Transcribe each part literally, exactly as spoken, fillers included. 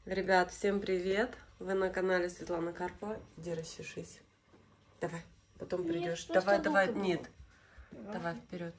Ребят, всем привет! Вы на канале Светлана Карпова. Иди расчешись. Давай, потом придешь. Давай, давай, было. Нет. Давай, давай вперед.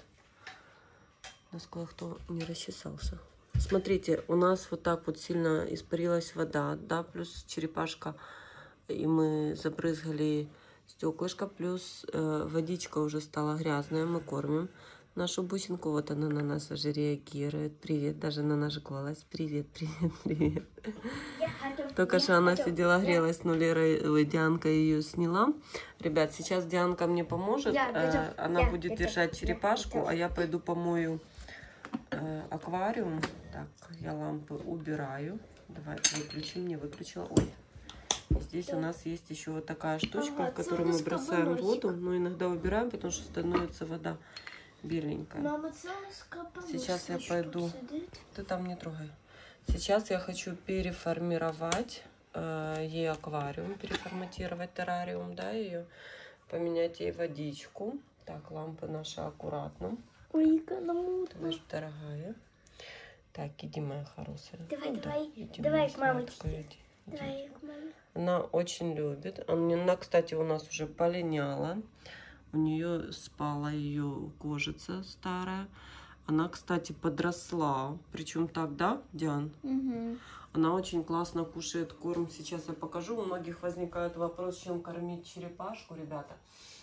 У нас кое-кто не расчесался. Смотрите, у нас вот так вот сильно испарилась вода, да, плюс черепашка, и мы забрызгали стеклышко, плюс э, водичка уже стала грязная, мы кормим нашу бусинку, вот она на нас уже реагирует. Привет, даже на наш голос. Привет, привет, привет. Только что она сидела, грелась, но Лера, Дианка ее сняла. Ребят, сейчас Дианка мне поможет. Э, она будет держать черепашку, а я пойду помою э, аквариум. Так, я лампы убираю. Давай, выключим, не выключила. Ой. Здесь у нас есть еще вот такая штучка, ага, в которую мы бросаем воду, но иногда убираем, потому что становится вода беленькая. Мама, сейчас я пойду. Ты там не трогай. Сейчас я хочу переформировать э, ей аквариум, переформатировать террариум, да, ее, поменять ей водичку. Так, лампы наши аккуратно. Ой, ты ж дорогая. Так, иди, моя хорошая. Давай, ну, давай, да, иди, давай к мамочке. Давай к маме. Она очень любит. Она, кстати, у нас уже полиняла. У нее спала ее кожица старая. Она, кстати, подросла. Причем так, да, Диан? Угу. Она очень классно кушает корм. Сейчас я покажу. У многих возникает вопрос, чем кормить черепашку, ребята.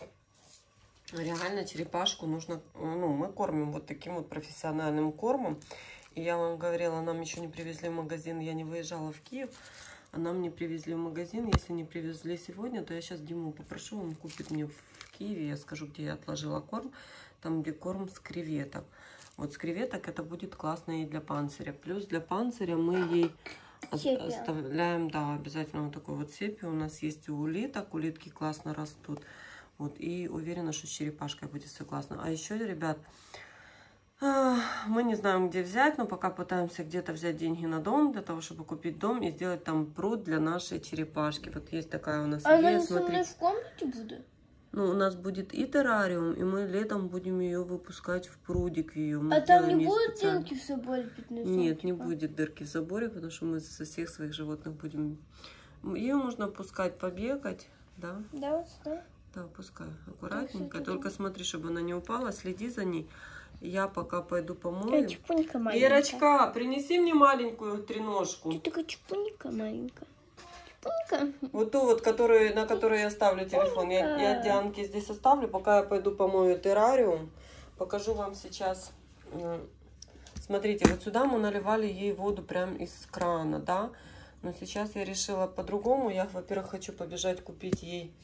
Реально черепашку нужно... Ну, мы кормим вот таким вот профессиональным кормом. И я вам говорила, нам еще не привезли в магазин. Я не выезжала в Киев. А нам не привезли в магазин. Если не привезли сегодня, то я сейчас Диму попрошу, он купит мне в Киеве. Я скажу, где я отложила корм. Там, где корм с креветок. Вот с креветок это будет классно и для панциря. Плюс для панциря мы ей сепия. Оставляем, да, обязательно вот такой вот сепию. У нас есть у улиток. Улитки классно растут. Вот, и уверена, что с черепашкой будет все классно. А еще, ребят, мы не знаем, где взять, но пока пытаемся где-то взять деньги на дом, для того, чтобы купить дом и сделать там пруд для нашей черепашки. Вот есть такая у нас а идея. Она со мной в комнате будет? Ну, у нас будет и террариум, и мы летом будем ее выпускать в прудик ее. Мы а там не будет специально... дырки в заборе пятнадцать? Нет, типа? не будет дырки в заборе, потому что мы со всех своих животных будем... Ее можно пускать побегать, да? Да, да. Да, пускай, аккуратненько. Только смотри, чтобы она не упала, следи за ней. Я пока пойду помою. Чупунька маленькая. Верочка, принеси мне маленькую треножку. Ты такая чупунька маленькая. Чупунька. Вот ту вот, которую, на которую я ставлю телефон. Я, я Дианке здесь оставлю, пока я пойду помою террариум. Покажу вам сейчас. Смотрите, вот сюда мы наливали ей воду прям из крана, да. Но сейчас я решила по-другому. Я, во-первых, хочу побежать купить ей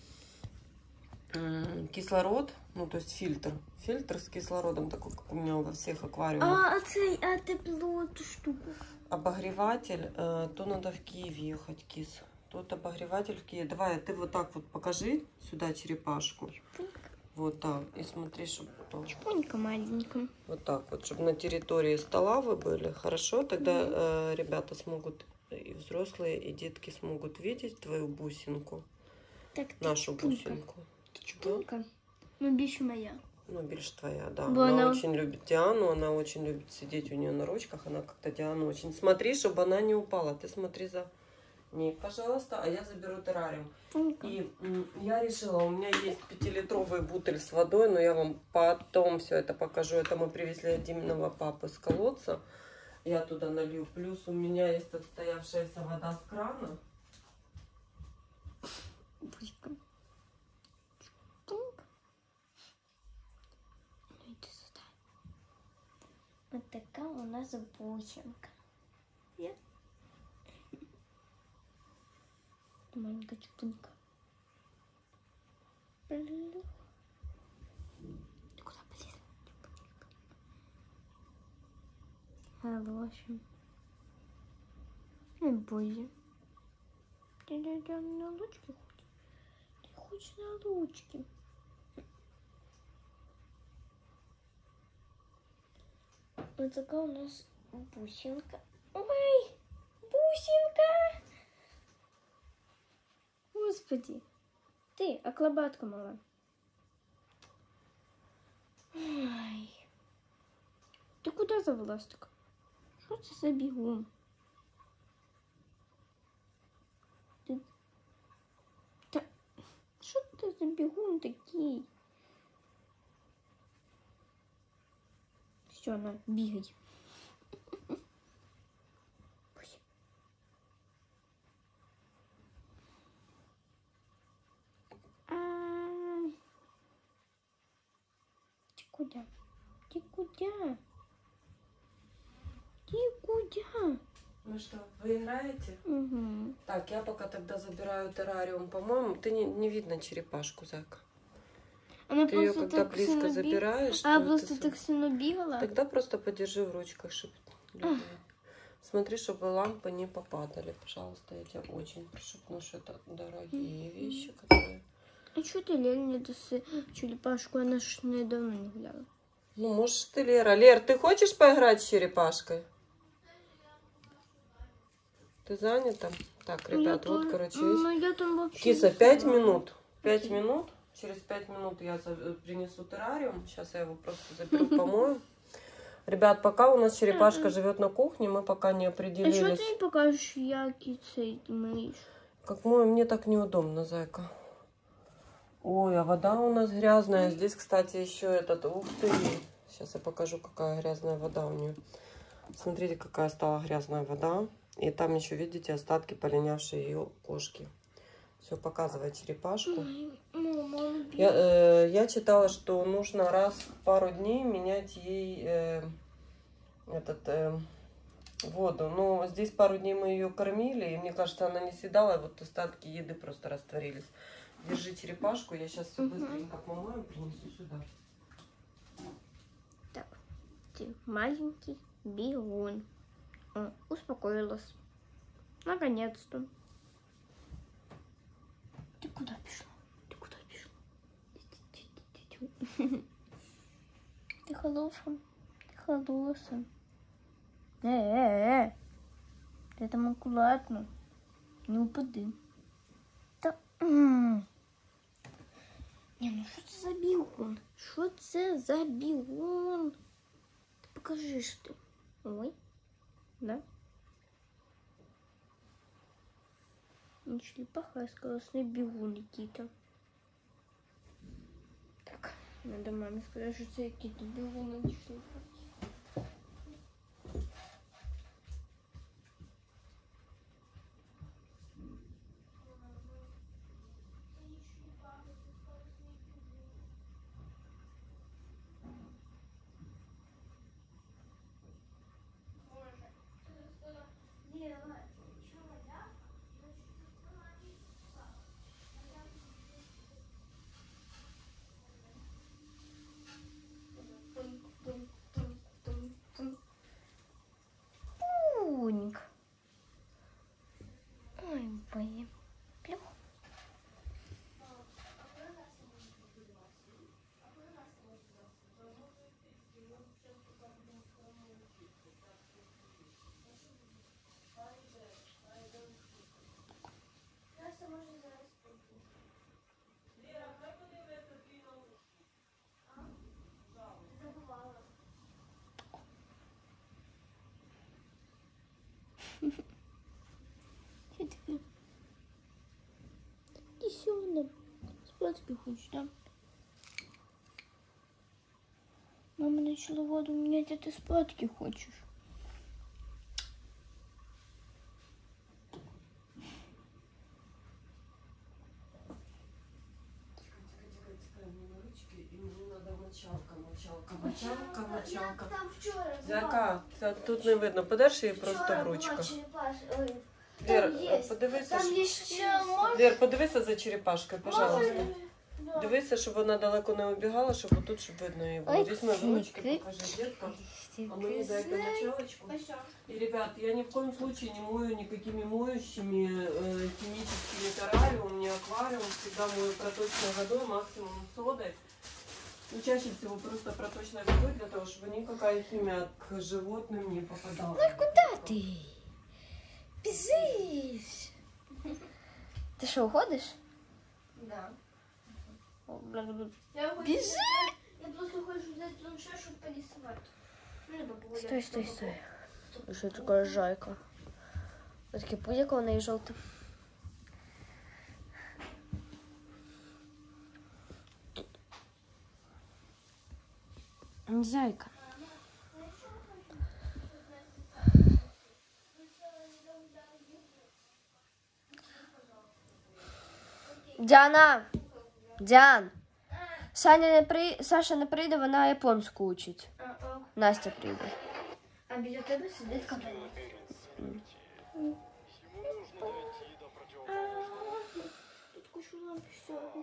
кислород, ну то есть фильтр, фильтр с кислородом, такой как у меня во всех аквариумах. А, а ты, а ты плыл эту штуку? Обогреватель, э, то надо в Киев ехать, кис. Тут обогреватель в Киеве. Давай, ты вот так вот покажи сюда черепашку. Чупунька. Вот так, и смотри, чтобы... Чупунька маленькая. Вот так вот, чтобы на территории стола вы были, хорошо? Тогда mm -hmm. э, ребята смогут, и взрослые, и детки смогут видеть твою бусинку, так, нашу бусинку. Чупунька? Ну, більше моя. Ну, більше твоя, да. Бо она, она очень любит Диану, она очень любит сидеть у нее на ручках. Она как-то Диану очень... Смотри, чтобы она не упала. Ты смотри за ней, пожалуйста, а я заберу террариум. И я решила, у меня есть пятилитровый бутыль с водой, но я вам потом все это покажу. Это мы привезли от Диминого папы с колодца. Я туда налью. Плюс у меня есть отстоявшаяся вода с крана. Бусинка. Вот такая у нас бусинка. Yeah. Маленькая чупунька. Ты куда полез? Хороший. Не бойся. Ты на ручки хочешь? Ты хочешь на ручки? Вот такая у нас бусинка. Ой, бусинка! Господи, ты, акробатка мала. Ой. Ты куда завелась так? Что ты за бегун? Ты... Та... Що ти за бігун такий? Все, на, бігай. Ты куда? Ты куда? Ты куда? Ну что, вы играете? Угу. Так, я пока тогда забираю террариум. По-моему, ты не, не видно черепашку, зайка. Она Ты ее просто когда так близко сильно бі- забираешь, Она то просто это так сильно бігала. Тогда просто подержи в ручках, чтобы... Смотри, чтобы лампы не попадали, пожалуйста. Я тебя очень прошу, потому что это дорогие вещи, которые... А что ты, Лель, не даси черепашку? Она ж недавно не гуляла. Ну, может, ты, Лера. Лер, ты хочешь поиграть с черепашкой? Ты занята? Так, ребят, Я вот, тоже- короче, Ну, есть... я там вообще Киса, не пять знала. минут. Пять Окей. минут. Через пять минут я за- принесу террариум. Сейчас я его просто заберу, помою. Ребят, пока у нас черепашка живет на кухне, мы пока не А что определились. ты не покажешь, як цей мыешь? Как мой, мне так неудобно, зайка. Ой, а вода у нас грязная. Здесь, кстати, еще этот... Ух ты! Сейчас я покажу, какая грязная вода у нее. Смотрите, какая стала грязная вода. И там еще, видите, остатки полинявшей ее кошки. Все, показывай черепашку. Мама, Я, э, я читала, что нужно раз в пару дней менять ей э, этот, э, воду. Но здесь пару дней мы ее кормили, и мне кажется, она не съедала, и вот остатки еды просто растворились. Держи черепашку, я сейчас все Мгм. быстренько помою, принесу сюда. Так, ты маленький бегун. О, успокоилась. Наконец-то. Ты куда пошла? Ты куда пошла? Ты хорошая. Ты хорошая. Э-э-э. Ты там аккуратно. Не упади. Та... м. Не, ну що це за бігун? Що це за бігун? Ти покажи, що ти. Ой. Да? Не черепаха, а скоростной бегун какие-то. Так, надо маме сказать, что это какие-то бегуны, не черепахи. Пуньк. Ой, блин. Плюх. Что такое? Иди сюда. Спать хочешь, да? Мама начала воду менять, а ты спать хочешь. Мочалка, мочалка, мочалка, мочалка. Там вчора Зяка, це тут не видно. Подаш її просто Вчора в була ручках. черепаша. Ой, Лер, там є. подивися, Там щоб- є ще можна. Лер, подивися за черепашкою, пожалуйста. Да. Дивися, щоб вона далеко не убігала, щоб отут, щоб видно її було. Ой, Візьми в ручки, ти- покажи, детка. А мені дай-ка мочалочку. Ось. И, ребят, я ни в коем случае не мою никакими моющими, э, химическими террариум, не аквариум. Всегда мою проточной водой, максимум содой. Ну, чаще всего просто проточной водой, для того, чтобы никакая химия к животным не попадала. Ну куда ты? Бежишь. Ты что, уходишь? Да. О, блин, Я хочу- Бежи! Я просто хочу взять планшет, чтобы порисовать. Ну, либо погулять. Стой, стой, стой. Що така жайка? Ось таке будь-яка у неї жовта. Зайка. Діана! Діан! Саня не при... Саша не прийде, вона японську учить. Настя прийде. А біля тебе сидить капелець. Тут кучу ламп всього.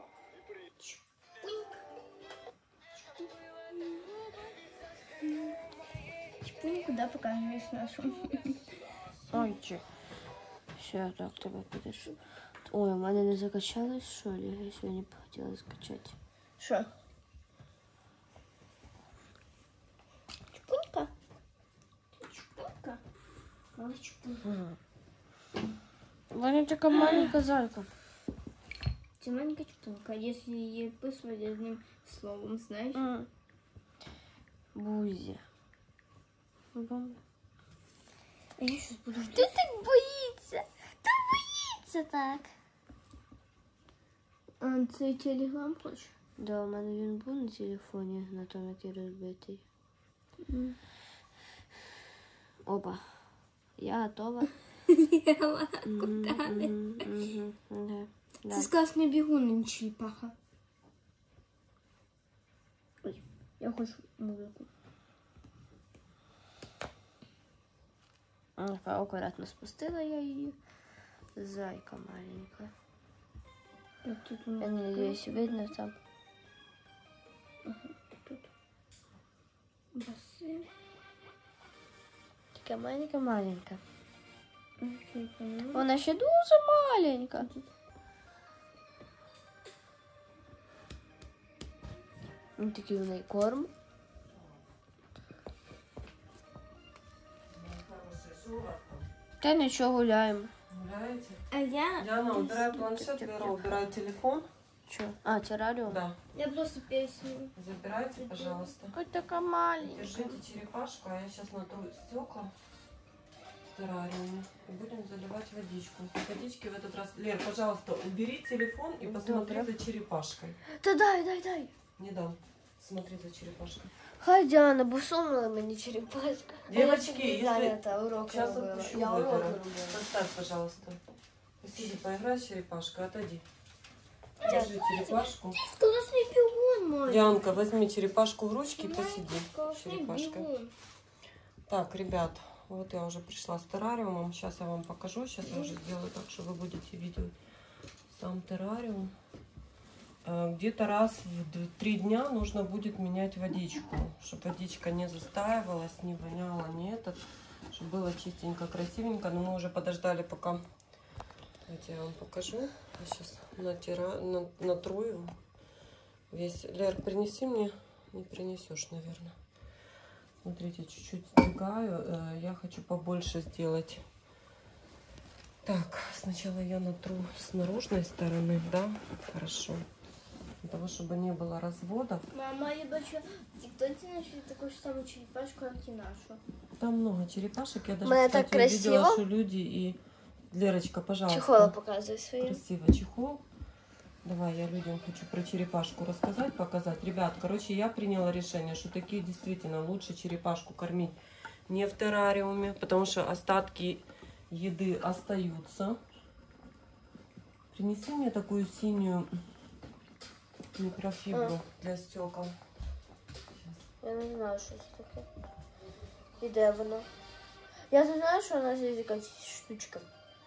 Чпуньку, да, покажешь нашу. Ой, чи. Все, так тебе підеш. Ой, у мене не закачалось, що ли? Я сьогодні б хотіла скачати. Що? Чпунька? Чпунька? Мала чпунька. Ваня така маленька зайка. Це маленька чпунька, якщо її описувати одним словом, знаєш? Mm. Бузі. Бомба. А я щось буду ждати. Хто так боїться? Хто боїться так? А цей телеграм хочеш? Да, у мене він був на телефоні, на тому, який розбитий. Mm. Опа. Я готова. Я куда? Це сказний бігун, не черепаха. Ой, я хочу музику. Акуратно спустила я її. Зайка маленька. От тут у Я нас не надеюсь, видно там. ага, тут баси. Така маленька-маленька. Окей, поняла. Вона ще дуже маленька. Ось такий у неї корм. Та нічого, гуляємо. Гуляете? А я... Диана, убирай планшет, Вера, убирай телефон. Що? А, террариум? Да. Я просто песню. Забирайте, пожалуйста. Ось така маленька. Держите черепашку, а я сейчас натру стекла в террариуме и будем заливать водичку. Водички в этот раз... Лер, пожалуйста, убери телефон и посмотри Добре. за черепашкой. Та дай, дай, дай. Не дам. Смотри за черепашкой. Хай, Діана, бо сумила мені черепашка. Девочки, я если- занята, уроки Сейчас робила. отпущу Я уроки Выбора. робила. Поставь, пожалуйста. Посиди, поиграй с черепашкой, отойди. Держи черепашку. Классный бегун мой. Дианка, возьми черепашку в ручки и посиди с Классный черепашкой. бегун. Так, ребят, вот я уже пришла с террариумом. Сейчас я вам покажу. Сейчас я уже сделаю так, что вы будете видеть сам террариум. Э, Где-то раз в д- три дня нужно будет менять водичку, чтобы водичка не застаивалась, не воняла, не этот, чтобы было чистенько, красивенько. Но мы уже подождали, пока. Давайте я вам покажу. Я сейчас натира... на... натру его весь. Лер, принеси мне. Не принесешь, наверное. Смотрите, чуть-чуть сдвигаю. Э, Я хочу побольше сделать. Так, сначала я натру с наружной стороны, да? Хорошо. Для того, чтобы не было разводов. Мама, я бачу, в ТикТоке нашли такую же самую черепашку, как и нашу. Там много черепашек. Я даже, Мне кстати, так увидела, красиво. что люди и... Лерочка, пожалуйста. Чехола показує свої. Красиво чехол. Давай, я людям хочу про черепашку рассказать, показать. Ребят, короче, я приняла решение, что такие действительно лучше черепашку кормить не в террариуме, потому что остатки еды остаются. Принеси мне такую синюю микрофибру для стекол. Я не знаю, що це таке. І де воно? Я не знаю, що у нас є якась штучка.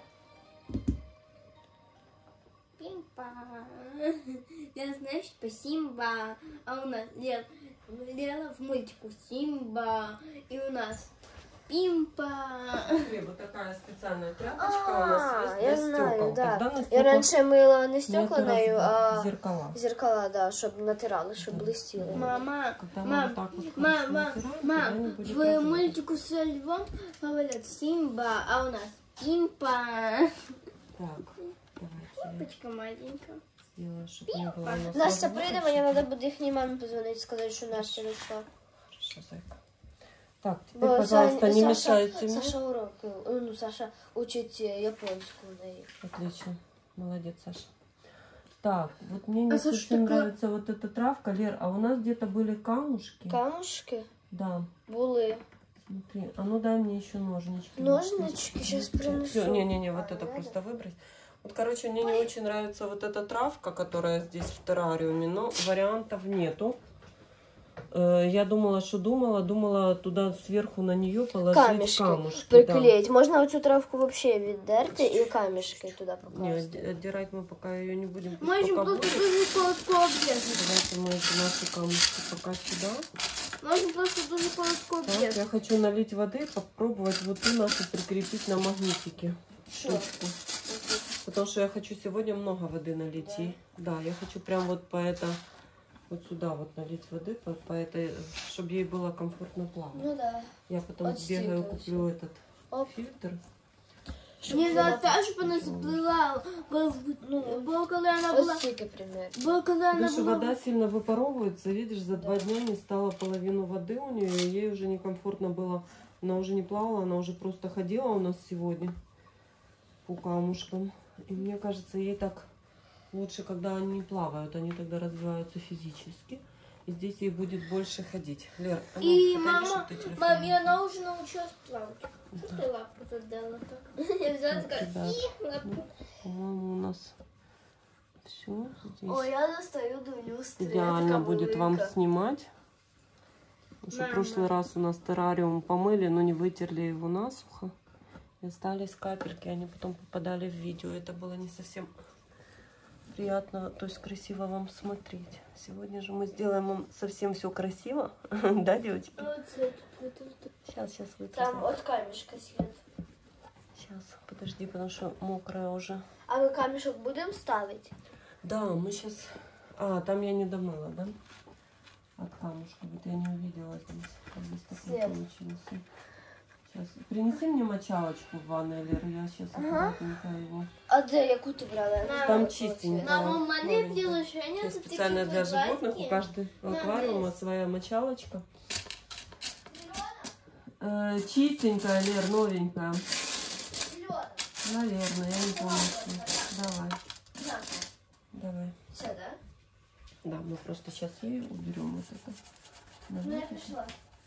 Пимпа. Я знаю, что Симба, а у нас Лера, Лера в мультику Симба, и у нас Пимпа. Вот такая специальная тряпочка у нас есть я для знаю, стекол. да. Тогда на Я стеклах раніше мила не нету стекла нею, раз- а зеркала. зеркала, да, щоб натирали, щоб Да. блистіли. Мама, Когда мы мам, вот так вот мам, хорошо мам, натираем, мам, тогда не будет в разводов. мультику со львом говорят Симба, а у нас Пимпа. Так, давайте Пимпочка маленькая. я сделаю, чтобы не было у нас Настя разводов. прийде, мені треба буде їхній мамі позвонити, сказати, що Настя прийшла. Хорошо, зайка. Так, теперь, Бо пожалуйста, Сань- не Саша- мешайте мне. Саша уроки, ну, Саша учить японську в неї. Отлично. Молодец, Саша. Так, вот мне не А слушай, совсем такое- нравится вот эта травка, Лер, а у нас где-то были камушки. Камушки Да, були. смотри. А ну дай мне еще ножнички. Ножнички сейчас принесу. Не-не-не, вот А, это надо? просто выбрать. Вот, короче, мне не очень нравится вот эта травка, которая здесь в террариуме, но вариантов нету. Э, Я думала, что думала, думала туда сверху на нее положить Камешки, камушки. да. приклеить. Можно оцю травку вообще віддерти і камешки туди Не, покласти. отди- отдирать мы пока ее не будем. Пусть Можем пока просто будет. дуже коротко обрезать. Давайте мы эти наши камушки пока сюда. Можем просто дуже коротко Так, обрезать. я хочу налить воды, попробовать вот ту нашу прикрепить на магнитике. Що? Штучку. Потому что я хочу сегодня много воды налить. Да? ей. Да, я хочу прям вот по это, вот сюда вот налить воды, по, по этой, чтобы ей было комфортно плавать. Ну да. Я потом Вот сбегаю, стикеры куплю этот Оп. фильтр. Не за те, щоб вона сплила, бо, Ну, бо коли вона була, ось тільки примір. бо коли вона Потому что була, вода сильно выпаровывается, видишь, за два Да. дня не стало половину воды у нее, и ей уже некомфортно было. Она уже не плавала, она уже просто ходила у нас сегодня по камушкам. И мне кажется, ей так лучше, когда они плавают, они тогда развиваются физически. И здесь ей будет больше ходить. Лер, а ну, І отойди, мама, чтоб ты телефон мам, не і вона вже навчилась плавати. Що Да. ти лапу задала так? Я взяла така, Ребят, і лапу. По-моему, у нас все здесь. Ой, я достаю до люстри. Идеально будет вам снимать. Потому что в Мама. прошлый раз у нас террариум помыли, но не вытерли его насухо. И остались капельки, они потом попадали в видео. Это было не совсем приятно, то есть красиво вам смотреть. Сегодня же мы сделаем вам совсем все красиво. Да, девочки? Оце тут, тут, тут. Сейчас, сейчас вытру. Там от камешка слід. Сейчас, подожди, потому что мокрая уже. А ми камешок будемо ставити? Да, мы сейчас... А, там я не домыла, да? От камушка. Вот я не увидела здесь. Как здесь такой Свет. получился. Сейчас. Принеси мне мочалочку в ванной, Лера. Я сейчас Ага. аккуратненько его. А де, яку ти брала? Там Там чистенько. Мама, у мене Маленько. приложення Я тут специально такі для животных. У квадратики. каждого На аквариума вес. своя мочалочка. Э, чистенькая, Лер, новенькая. Зелена. Наверное, я не помню. Давай, На, давай. Все, да? Да, мы просто сейчас ей уберем вот это. Ну, я Давай. пішла.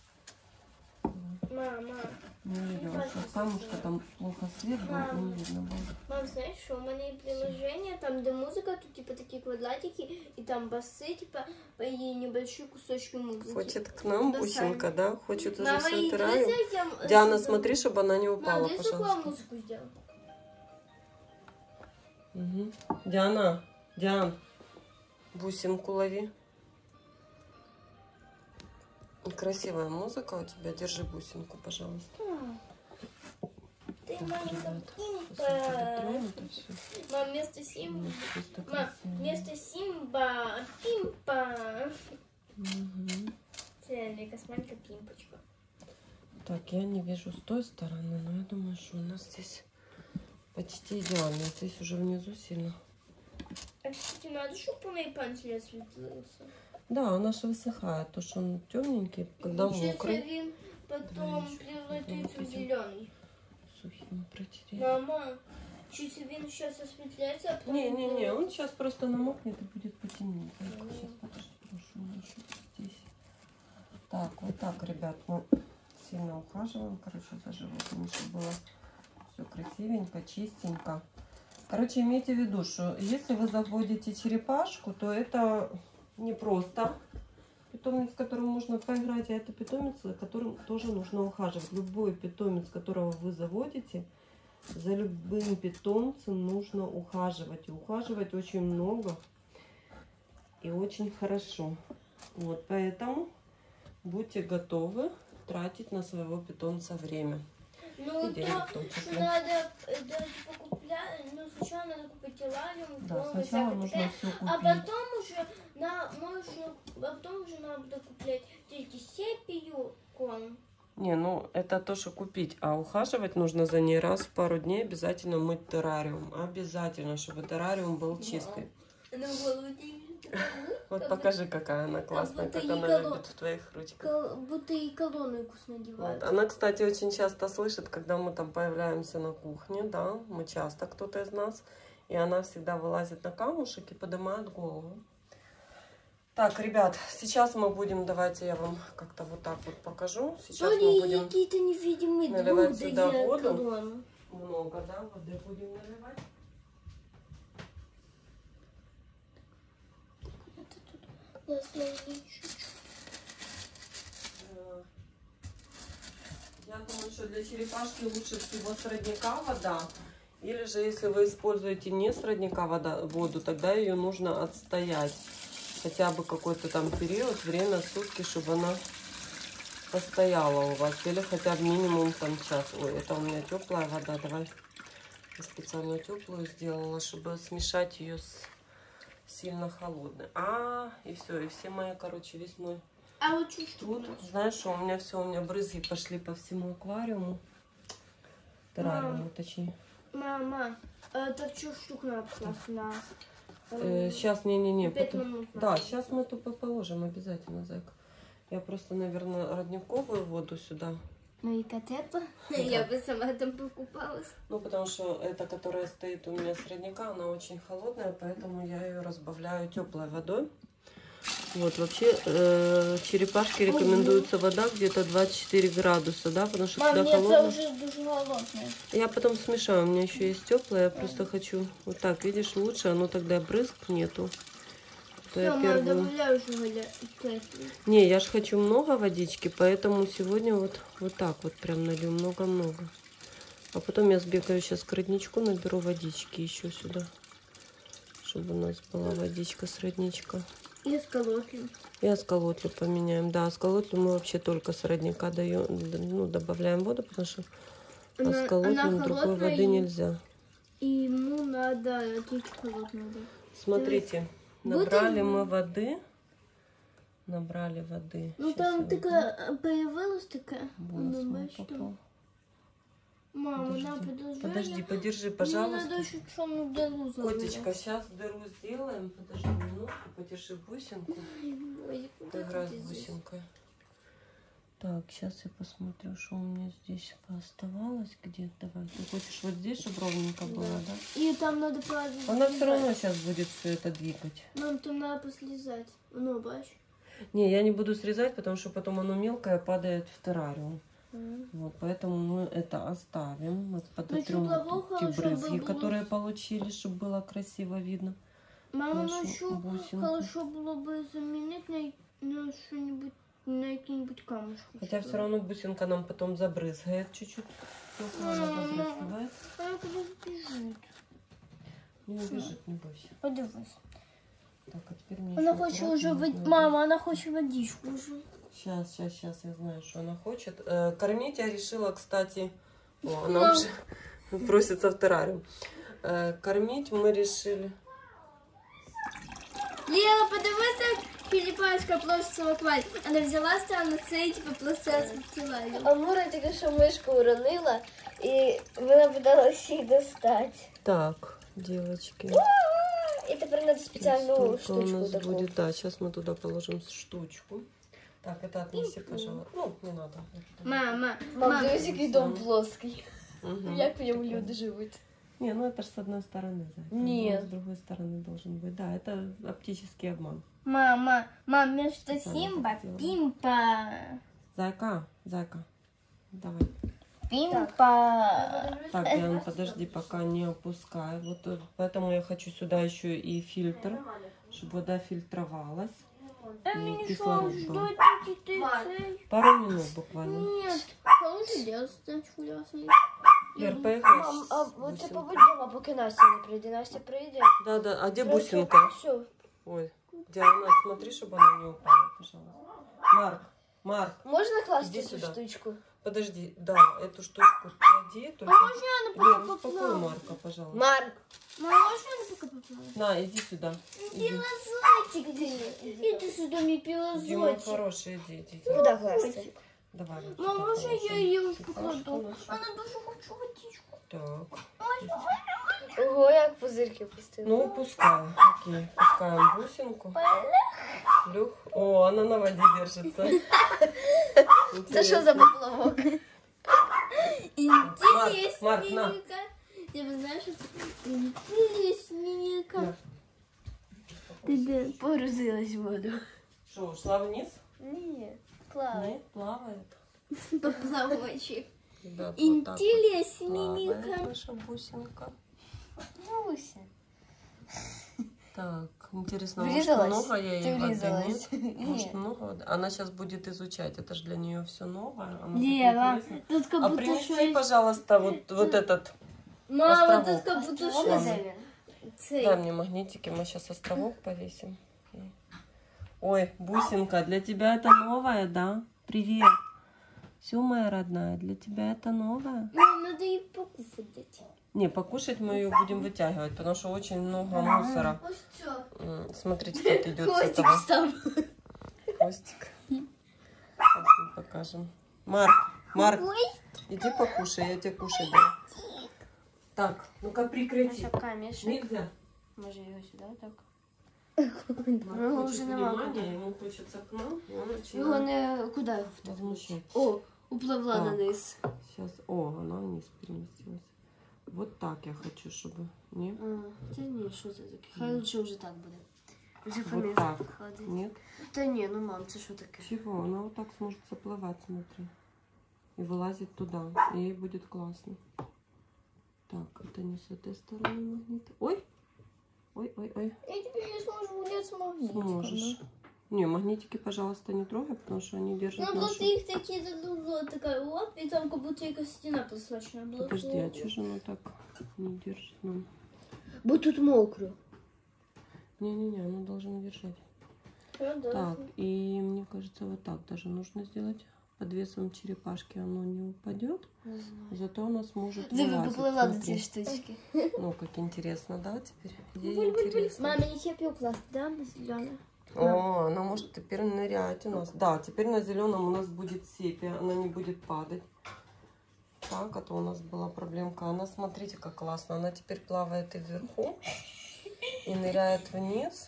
Мама, Не видела, что камушка там плохо свет был, Мам. не видно было. мам, знаєш, що у мене є приложення, там, де музика, тут, типа, такі квадратики, і там басы, типа, и небольшие кусочки музыки. Хочет к нам Да, Бусинка, Сань. да? Хочет уже Мама, свой и террариум. давайте я- Диана, э, смотри, чтобы она не упала, Мам, ты такую пожалуйста. музыку сделал. Мгм. Диана, Диан, бусинку лови. Красивая музыка у тебя. Держи бусинку, пожалуйста. Ты Так, маленькая ребят, пимпа. сейчас вот это тронет и всё. Мам, вместо Симба... Ну, просто Мам, красиво. вместо Симба Пимпа. Мгм. Целая космонавтка Пимпочка. Так, я не вижу с той стороны, но я думаю, что у нас здесь почти идеально. Здесь уже внизу сильно. А, кстати, надо, чтобы у моей панцирь осветился. Да, она же высыхает. То, что он темненький, когда мокрый. Чуть потом превратится в зеленый. Сухим протереть. Мама, чуть вин сейчас осветляется, а потом... Не-не-не, он сейчас просто намокнет и будет потемнее. Сейчас, подожди, прошу, у меня еще здесь. Так, вот так, ребят, мы сильно ухаживаем, короче, за животными, чтобы было все красивенько, чистенько. Короче, имейте в виду, что если вы заводите черепашку, то это не просто питомец, с которым можно поиграть, а это питомец, за которым тоже нужно ухаживать. Любой питомец, которого вы заводите, за любым питомцем нужно ухаживать. И ухаживать очень много и очень хорошо. Вот поэтому будьте готовы тратить на своего питомца время. Ну, И деньги то в том числе. надо э, даже покуплять, ну, сначала надо купить террариум, Да, комнату, сначала всякое нужно такое. все купить. А потом уже на, можно, а потом уже надо куплять только сепию, корм. Не, ну это то, что купить. А ухаживать нужно за ней раз в пару дней. Обязательно мыть террариум. Обязательно, чтобы террариум был чистый. На голову не Вот покажи, какая она классная, будто как ей она коло- любит в твоих ручках. Кол- будто и колонну вкусно Вот. надевают. Она, кстати, очень часто слышит, когда мы там появляемся на кухне, да, мы часто, кто-то из нас, И она всегда вылазит на камушек и поднимает голову. Так, ребят, сейчас мы будем, давайте я вам как-то вот так вот покажу. Сейчас мы будем какие-то невидимые наливать сюда воду. колонны. Много, да, воды будем наливать. Я думаю, что для черепашки лучше всего с родника вода. Или же, если вы используете не с родника вода, воду, тогда ее нужно отстоять. Хотя бы какой-то там период, время, сутки, чтобы она постояла у вас. Или хотя бы минимум там час. Ой, это у меня теплая вода. Давай я специально теплую сделала, чтобы смешать ее с сильно холодной. А, и все, и все мои, короче, весь мой А вот чуть труд. Знаешь, что у меня все, у меня брызги пошли по всему аквариуму. Террариуму, точнее. Мама, это что штука написала на... Э, сейчас, не-не-не. Пять потом... минут. Да, сейчас мы тупо положим обязательно, зайка. Я просто, наверное, родниковую воду сюда. Ну и котета? Я бы сама там покупалась. Ну, потому что эта, которая стоит у меня с родника, она очень холодная, поэтому я ее разбавляю теплой водой. Вот, вообще, э, черепашке рекомендуется вода где-то двадцать четыре градуса, да, потому что Мам, сюда нет, холодно. уже дуже холодная. Я потом смешаю, у меня еще есть теплое, я просто хочу вот так, видишь, лучше, оно тогда брызг нету. То Все, я мам, первую... добавляю уже теплый. Не, я ж хочу много водички, поэтому сегодня вот, вот так вот прям налью много-много. А потом я сбегаю сейчас к родничку, наберу водички еще сюда, чтобы у нас была водичка с родничка. И с колотлем. И осколотлю поменяем. Да, осколотлю мы вообще только с родника даем, ну, добавляем воду, потому что осколотлем другой воды нельзя. И ему надо отлить холодную воду. Смотрите, набрали мы воды. Набрали воды. Ну Сейчас там я такая появилась такая. возьму. Ну, Волос бачиш, мой там. попал. Мама, Подожди, на, подожди. подожди, подержи, Мне пожалуйста. надо еще черную дыру залить. Котечка, сейчас дыру сделаем. Подожди минутку, подержи бусинку. Ой, куда Поиграй ты с здесь? бусинкой. Так, сейчас я посмотрю, что у меня здесь пооставалось. Где? Давай. Ты хочешь вот здесь, чтобы ровненько было, да? И там надо послезать. Она все равно сейчас будет все это двигать. Нам там надо послезать. Ну, бачишь? Не, я не буду срезать, потому что потом оно мелкое падает в террариум. Mm. Вот, поэтому мы это оставим. Мы подотрем что, вот плохо, эти чтобы брызги, было- которые получили, чтобы было красиво видно. Мама, Нашу ну еще бусинку. хорошо было бы заменить на, на что-нибудь, на какие-нибудь камушки. Хотя что все ли. равно бусинка нам потом забрызгает чуть-чуть. Сколько она забрызгивает? Она куда бежит. Не убежит, не бойся. Подивись. Так, а теперь мне Она еще хочет аккуратно уже... вод- надо. Мама, она хочет водичку уже. Сейчас, сейчас, сейчас, я знаю, что она хочет. Э, кормить я решила, кстати... О, она Мам. уже просится в террариум. Э, кормить мы решили... Лера, подивися, черепашка площадь в акваріумі. Вона взяла, стала на це і типу площадь в акваріумі. Амура тільки що мишку уронила, і вона питалася її достати. Так, девочки. І тепер треба спеціальну Сколько у штучку нас таку. будет? Да, сейчас мы туда положим штучку. Так, это отнеси, пожалуйста. Ну, не надо. Мама, Мам, мама. дивись, який дом плоский. Мгм. Як в ньому люди живуть? Не, ну это же с одной стороны, Зайка. Нет. А с другой стороны должен быть. Да, это оптический обман. Мама, мам, вместо Специально Симба так сделала. Пимпа. Зайка, Зайка, давай. Пимпа. Так, Диана, подожди, пока не опускай. Вот э, поэтому я хочу сюда еще и фильтр, чтобы вода фильтровалась. А И мне кислород что, был. ждать эти цей? Пару минут буквально. Нет, лучше делать, значит, ясно. Лер, поехали. Мам, а с от ти бусинкой. побудь дома, поки Настя не прийде. Настя прийде. Да, да. А где бусинка? Все. Ой, Диана, смотри, чтобы она не упала, пожалуйста. Марк, Марк, Можна класти Іди цю сюди. штучку? подожди. Да, эту штучку клади. Только... А можно она Лер, пока успокой поплавает? Марка, пожалуйста. Марк, Мама, можно она пока поплавает? На, иди сюда. Иди. Пилозотик, иди сюда, мне Дима, пилозотик. хорошие дети. куда класти? Давай. вот Мама, сюда можно я положим. ее уже Хорошо, покладу? хорошо. Она даже хочет водичку. Так. Ого, як пузирки пустили. Ну, пускай. Окей. Пускаем бусинку. Плюх. О, она на воде держится. Це що за поплавок? Марк, Марк, на. Интересненько. Ты знаешь, интересненько. Ты погрузилась в воду. Что, ушла вниз? Нет, плавает. Нет, плавает. Поплавочек. Ребят, Интересненько. вот так вот плавает наша бусинка. Муся. Так, интересно, Врезалась? может много я Ты ей воды врезалась? нет? Может Нет. много воды? Она сейчас будет изучать, это же для нее все новое. Она Не, так мам, интересно. тут как А будто принеси, что-то- пожалуйста, вот, вот этот. Мама, островок. тут как будто Островок, что-то... наверное. Цей. Дай мне магнитики, мы сейчас островок повесим. Ой, бусинка, для тебя это новое, да? Привет. Все, моя родная, для тебя это новое? Мам, надо ей покушать дать. Не, покушать мы ее будем вытягивать, потому что очень много мусора. Вот что? М, Смотрите, как идет с Хвостик этого. встал. Хвостик. Сейчас мы покажем. Марк, Марк, иди покушай, я тебе кушать дам. Так, ну-ка прекрати. камешек. Нельзя. Мы же ее сюда так. Марк Ну, хочет уже нема внимания, ему хочется к нам, и он Его начинает не... Куда? возмущаться. О, уплывла Так. на низ. Сейчас, о, она вниз переместилась. Вот так я хочу, чтобы... Не? А, Та ні, що це таке? Хай лучше вже так буде. Вже Вот поміж так. ходить. Нет? Та ні, ну мам, це що таке? Чего? Она вот так сможет заплывать, смотри. И вылазить туда. И ей будет классно. Так, это не с этой стороны магнита. Ой! Ой, ой, ой. Я теперь не смогу гулять с магнитиком. Сможешь. Не, магнитики, пожалуйста, не трогай, потому что они держат Ну, просто нашу... их такие задумала такая вот, и там как будто якась стена прозрачная была. Подожди, а что же оно так не держит нам? Бо тут мокро. Не-не-не, оно должно держать. Правда? Так, и мне кажется, вот так даже нужно сделать. Под весом черепашки оно не упадет, зато она сможет Диви, вылазить. поплила до Смотри. цієї штучки. Ну, как интересно, да, теперь? Ей интересно. Мама, не себе класс, да, зеленый? О, она может теперь нырять у нас. Да, теперь на зеленом у нас будет сепия, она не будет падать. Так, а то у нас была проблемка. Она, смотрите, как классно. Она теперь плавает и вверху, и ныряет вниз.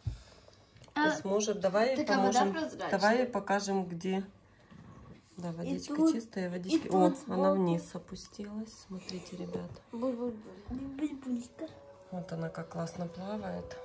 А, И сможет, давай ей такая вода поможем. прозрачная. Давай ей покажем, где. Да, водичка тут, чистая, водички. и О, тут она сбоку. вниз опустилась. Смотрите, ребята. Буль-буль-буль. Буль-булька. Вот она как классно плавает.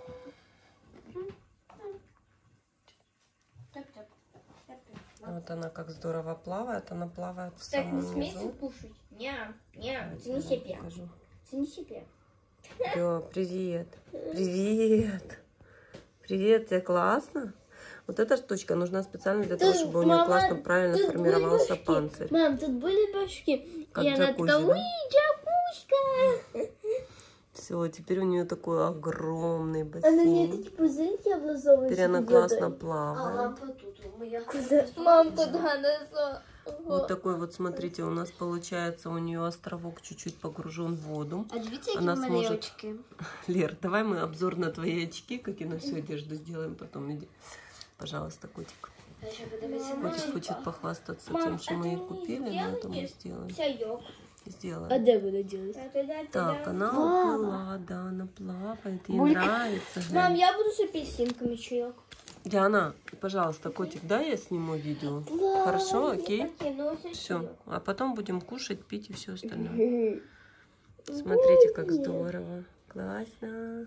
Так-так. Вот она как здорово плавает. Она плавает в Так, не самом смейся низу. кушать. Ням, ням, Давайте це не я вам себе. покажу. Це не себе. Да, привет. Привет. Привет, тебе классно? Вот эта штучка нужна специально для того, Тут, чтобы у нее мама, классно, правильно тут формировался бульбашки. панцирь. Мам, тут были башки. Как и она джакузи, такая, да? уй, джакушка. Все, теперь у нее такой огромный Она не бассейн. такие пузырьки образовываются. Теперь она под классно водой. плавает. тут у меня. Куда? Мам, куда она? Вот такой вот, смотрите, у нас получается, у нее островок чуть-чуть погружен в воду. А видите, Она какие мои сможет- очки? Лер, давай мы обзор на твои очки, как и на всю одежду сделаем потом. Иди. Пожалуйста, котик. Котик хочет похвастаться Мам, тем, что мы это ей не купили, но это мы делаешь? сделаем. Чаек. Сделаем. где буду делать? Так, она Мама. уплыла, да, она плавает, ей Булька. нравится. Мам, глянь. я буду с апельсинками чаек. Диана, пожалуйста, котик, дай я сниму видео. Хорошо, окей? Окей, ну все. Все, а потом будем кушать, пить и все остальное. Смотрите, как здорово. Классно.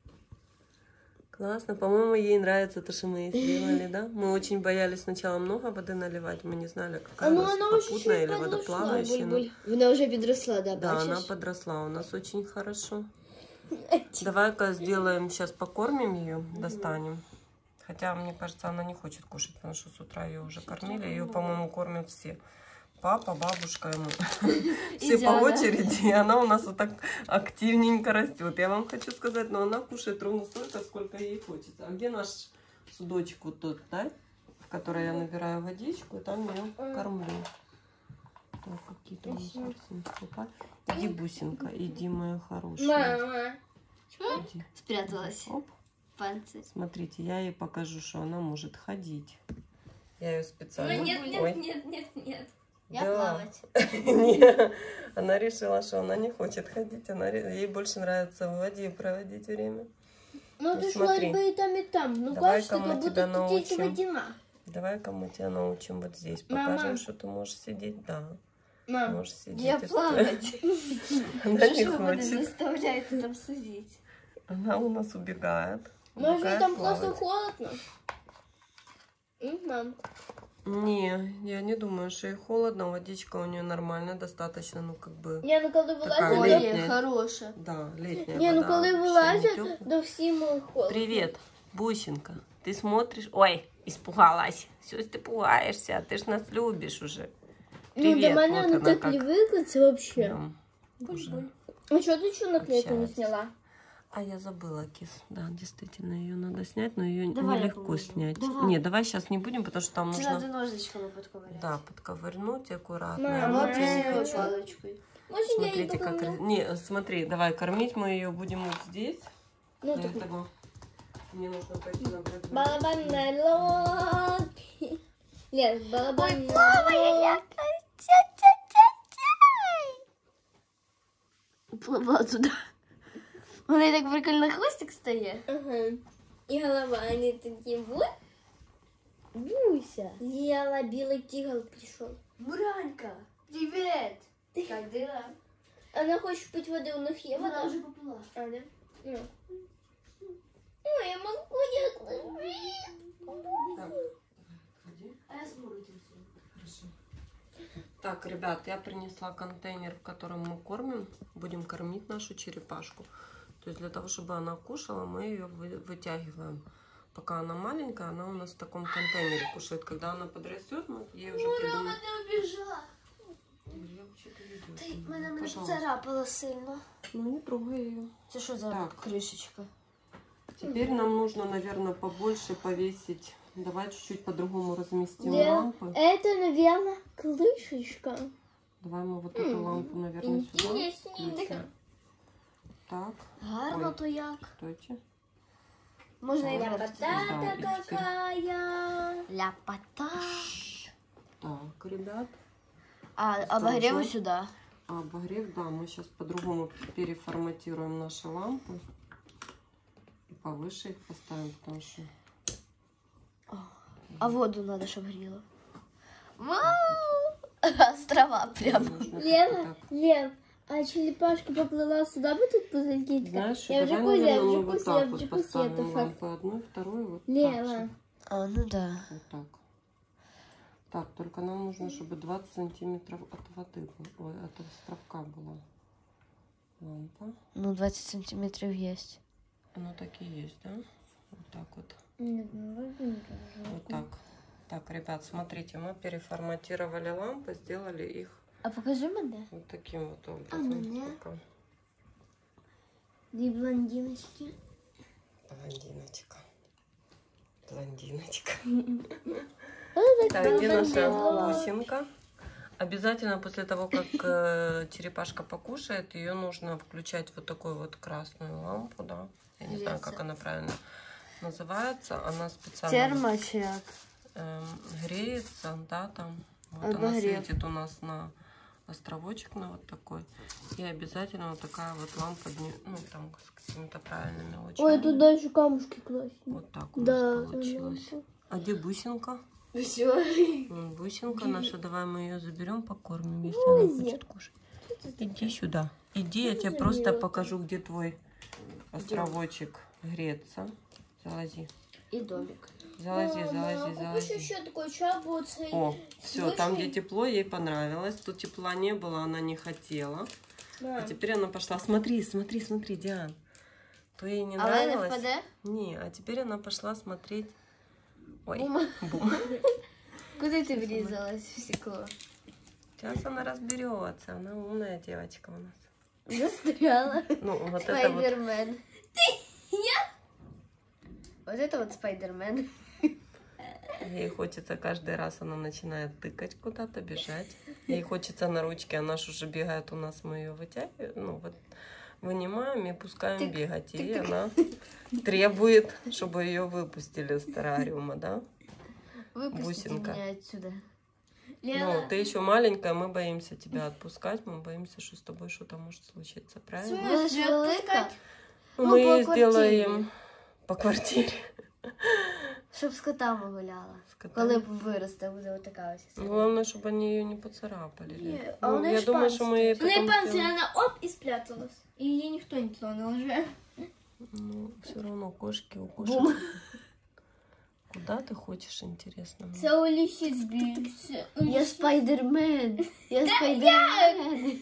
Классно. По-моему, ей нравится то, что мы ей сделали, да? Мы очень боялись сначала много воды наливать. Мы не знали, какая А ну она она уже сухопутная чуть или подросла. водоплавающая. но- Буль-буль. Она уже подросла, да, Да, она бачишь? подросла. У нас очень хорошо. Давай-ка сделаем, сейчас покормим ее, достанем. Хотя, мне кажется, она не хочет кушать, потому что с утра ее уже кормили. Ее, по-моему, кормят все. Папа, бабушка, ему. Все по Диана. очереди, и она у нас вот так активненько растет. Я вам хочу сказать, но она кушает ровно столько, сколько ей хочется. А где наш судочек вот тот, да? В который я набираю водичку, и там ее кормлю. Так, какие-то у нас арсеналы. Иди, бусинка, иди, моя хорошая. Мама. Иди. Спряталась. Оп. Пальцы. Смотрите, я ей покажу, что она может ходить. Я ее специально... Ну, нет, Ой. нет, нет, нет, нет. Я Да. плавать. Не, она решила, что она не хочет ходить. Она, ре- ей больше нравится в воде проводить время. Ну Ну, ты смотри. шла бы и там, и там. Ну Давай, кажется, кому как будто тебя ты здесь научим. водяна. Давай-ка мы тебя научим вот здесь. Мама. Покажем, что ты можешь сидеть. Да. Мам, Можешь сидеть. Я и плавать. Она не Что вы меня хочет. заставляете там сидеть? Она у нас убегает. может Убегает там плавать. просто холодно? М, Мам, Не, я не думаю, что ей холодно. Водичка у нее нормальная, достаточно, ну как бы. не, ну коли Така вилазить, літня. то... Летняя. хорошая. Да, летняя Не, ну вода, коли вообще не вилазить, тёплая. то всім холодно. Привет, бусинка. Ты смотришь? Ой, испугалась. Все, ты пугаешься, ты ж нас любишь уже. Ну, Привет, до мене вот воно она так как. не виклиться вообще. Прям уже. А что ты что наклейку не Общается. сняла? А я забыла, кис. Да, действительно, ее надо снять, но ее Давай я нелегко помогу. снять. Давай. Не, давай сейчас не будем, потому что там Це нужно, надо ножничками подковырять. да, подковырнуть аккуратно. Мама, А Вот вот я не Мама. хочу. палочкой. Может, я Смотрите, не как... покажу? Не, смотри, давай, кормить мы ее будем вот здесь. Ну, Для так... этого мне нужно пойти на предмет. Балабан мелок. Нет, балабан мелок. Плава туда. У неї так прикольно хвостик стає. Ага. И голова, они такие, вот. Буся. Ела, белый тигр пришел. Муранька, привет. Как дела? Она хочет пить воды, у них есть Вона вода. вже попила. А, да? Ну. Ой, я могу я Так, ходи. А я смуру Хорошо. Так, ребят, я принесла контейнер, в котором мы кормим. Будем кормить нашу черепашку. То есть для того, чтобы она кушала, мы ее вытягиваем. Пока она маленькая, она у нас в таком контейнере кушает. Когда она подрастет, мы ей уже придумаем. мене обіжала. Я вообще-то видео Ти снимаю. мене мене Пожалуйста. царапала сильно. Ну не трогай ее. Це що за Так. кришечка? Теперь нам нужно, наверное, побольше повесить. Давай чуть-чуть по-другому разместим Лена, лампы. это, наверное, крышечка. Давай мы вот эту лампу, наверное, сюда Интересненько. включим. Так, Гарно Ой. то як. стойте. Можна і Ляпота вертати. Да, и теперь- какая. Ляпота. Так, ребят. А обогреву сюди. А обогрев, да, мы сейчас по-другому переформатируем наши лампы. И повыше их поставим, потому что... А воду надо, щоб гріло. Вау! Острова прям. нужно Лена, как-то так. Лен, а черепашка поплыла сюда, бы тут позакидка? Знаешь, Я в давай, джакузи, я наверное, в мы вот джакузи, так я в вот джакузи, поставим это факт. лампы. Одну, вторую, вот так Лена. же. А, ну да. Вот так. Так, только нам нужно, чтобы двадцать сантиметров от воды, был- ой, от островка была лампа. Ну, двадцять сантиметрів є. Оно так и есть, да? Вот так вот. Нет, ну, возьми тоже. Вот так. Так, ребят, смотрите, мы переформатировали лампы, сделали их А покажи мене. вот таким вот образом. меня? Пока. Две блондиночки. Блондиночка. Блондиночка. Вот Так, такая где наша блондинка. бусинка? Обязательно после того, как э, черепашка покушает, ее нужно включать вот такую вот красную лампу, да. Я не знаю, как она правильно называется. Она специально Термо чи як? эм, греется, да, там. Вот она Обогрев. светит у нас на островочек, на вот такой. И обязательно вот такая вот лампа, дне- ну там с какими-то правильными лучами. Ой, тут дальше камушки класть. Вот так у Да, нас получилось. лампа. А где бусинка? Все. М, Бусинка наша, давай мы ее заберем, покормим, если она Ой, хочет кушать. Иди сюда. Иди, я Что тебе за просто милота? покажу, где твой островочек греться. Залази. І домик. Залази, залази, Мама, купишь залази. еще такой чабот. О, все, там, где Слушай. тепло, ей понравилось. Тут тепла не было, она не хотела. А Мам, теперь она пошла. Смотри, смотри, смотри, Диан. То ей не Але не нравилось. впаде? Не, а теперь она пошла смотреть. Ой, Бума. бум. Куди ти врізалась в стекло? Сейчас она разберется. Она умная девочка у нас. Застряла. Ну, вот это вот. Спайдермен. Вот это вот Спайдермен. Ей хочется каждый раз, она начинает тыкать куда-то, бежать. Ей хочется на ручке, она ж уже бегает у нас, мы ее вытягиваем, ну вот вынимаем и пускаем Тык, бегать. И тык, тык. она требует, чтобы ее выпустили из террариума, да? Выпустите Бусинка. меня отсюда. Ну, ты еще маленькая, мы боимся тебя отпускать, мы боимся, что с тобой что-то может случиться, правильно? Вона ж велика. Ну, ну, мы по ей квартире. сделаем по квартире. Щоб Щоб з котами гуляла. С котами? Коли виросте, буде отака ось. Главное, чтобы они ее не поцарапали. Не, Лер. а Ну, у неї я ж думаю, что мы ей Ну и потом панцирь, сделаем. она оп и спряталась. И ее никто не тронул уже. Ну, все равно кошки у кошек. Бум. Куда ты хочешь, интересно? мне? Це Улісі збився. Я спайдермен. Я спайдермен.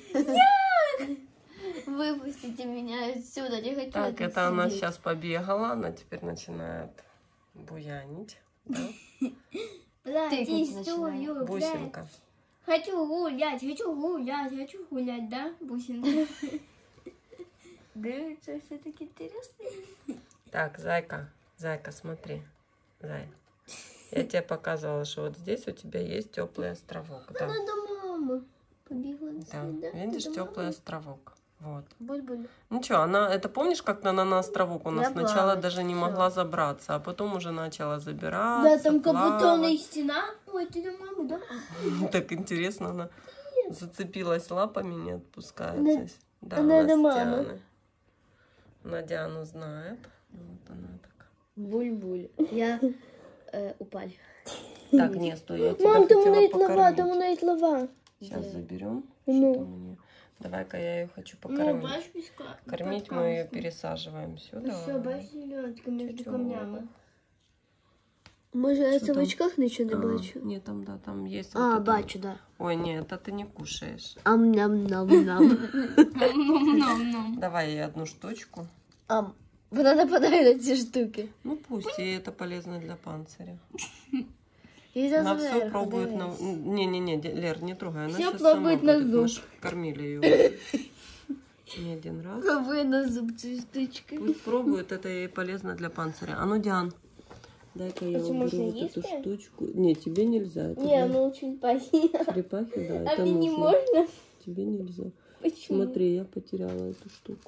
Выпустите меня отсюда, не хочу Так, тут это она сидеть. сейчас побегала, она теперь начинает буянить. Да? Протестую, блядь. Бусинка. Хочу гулять, хочу гулять, хочу гулять, да, бусинка? Дивіться, все таки интересно. Так, зайка, зайка, смотри, зай. Я тебе показывала, что вот здесь у тебя есть теплый островок. Да, Вона до мами побігла до да. сюди. Видишь, до теплый мами. островок. Вот. Буль-буль. Ну что, она, это помнишь, как она на островок у нас Я сначала плавать, даже не всё. могла забраться, а потом уже начала забираться, Да, там как будто плавать. стена. Ой, ты до мамы, да? Так интересно, она зацепилась лапами, не отпускается. Она- Да, она она до с мамы. Дианы. Она Диану знает. Вот она так. Буль-буль. Я э, упаль. Так, не, стой, я тебя Мам, там хотела стоит лава, покормить. там стоит лава. Сейчас Да. заберем. Ну. Что там у неё? Давай-ка я ее хочу Ну, покормить. бачишь, песка. Кормить мы ее пересаживаем сюда. Все, бачишь, зеленочка между Чуть-чуть. камнями. Може, я Що це в там? очках нічого не А, бачу? Нет, там, да, там есть. А, вот это бачу, да. вот. Ой, нет, это ты не кушаешь. Ам-нам-нам-нам. Ном-ном-ном. Давай ей одну штучку. Ам. Вона нападає на ці штуки. Ну пусть, ей это полезно для панциря. І Она зверху, все пробует на... дивись. Не-не-не, де- Лер, не трогай. Она Всё сейчас пробует сама на будет. зуб. Мы ж кормили ее не один раз. Пробує на зуб ці штучки. Пусть пробует, это ей полезно для панциря. А ну, Диан, дай-ка я Это уберу можно вот есть, эту да? штучку. Не, тебе нельзя. Это Не, для ну очень пахнет. черепахи, да, А это мне не нужно. можно? Тебе нельзя. Почему? Смотри, я потеряла эту штуку.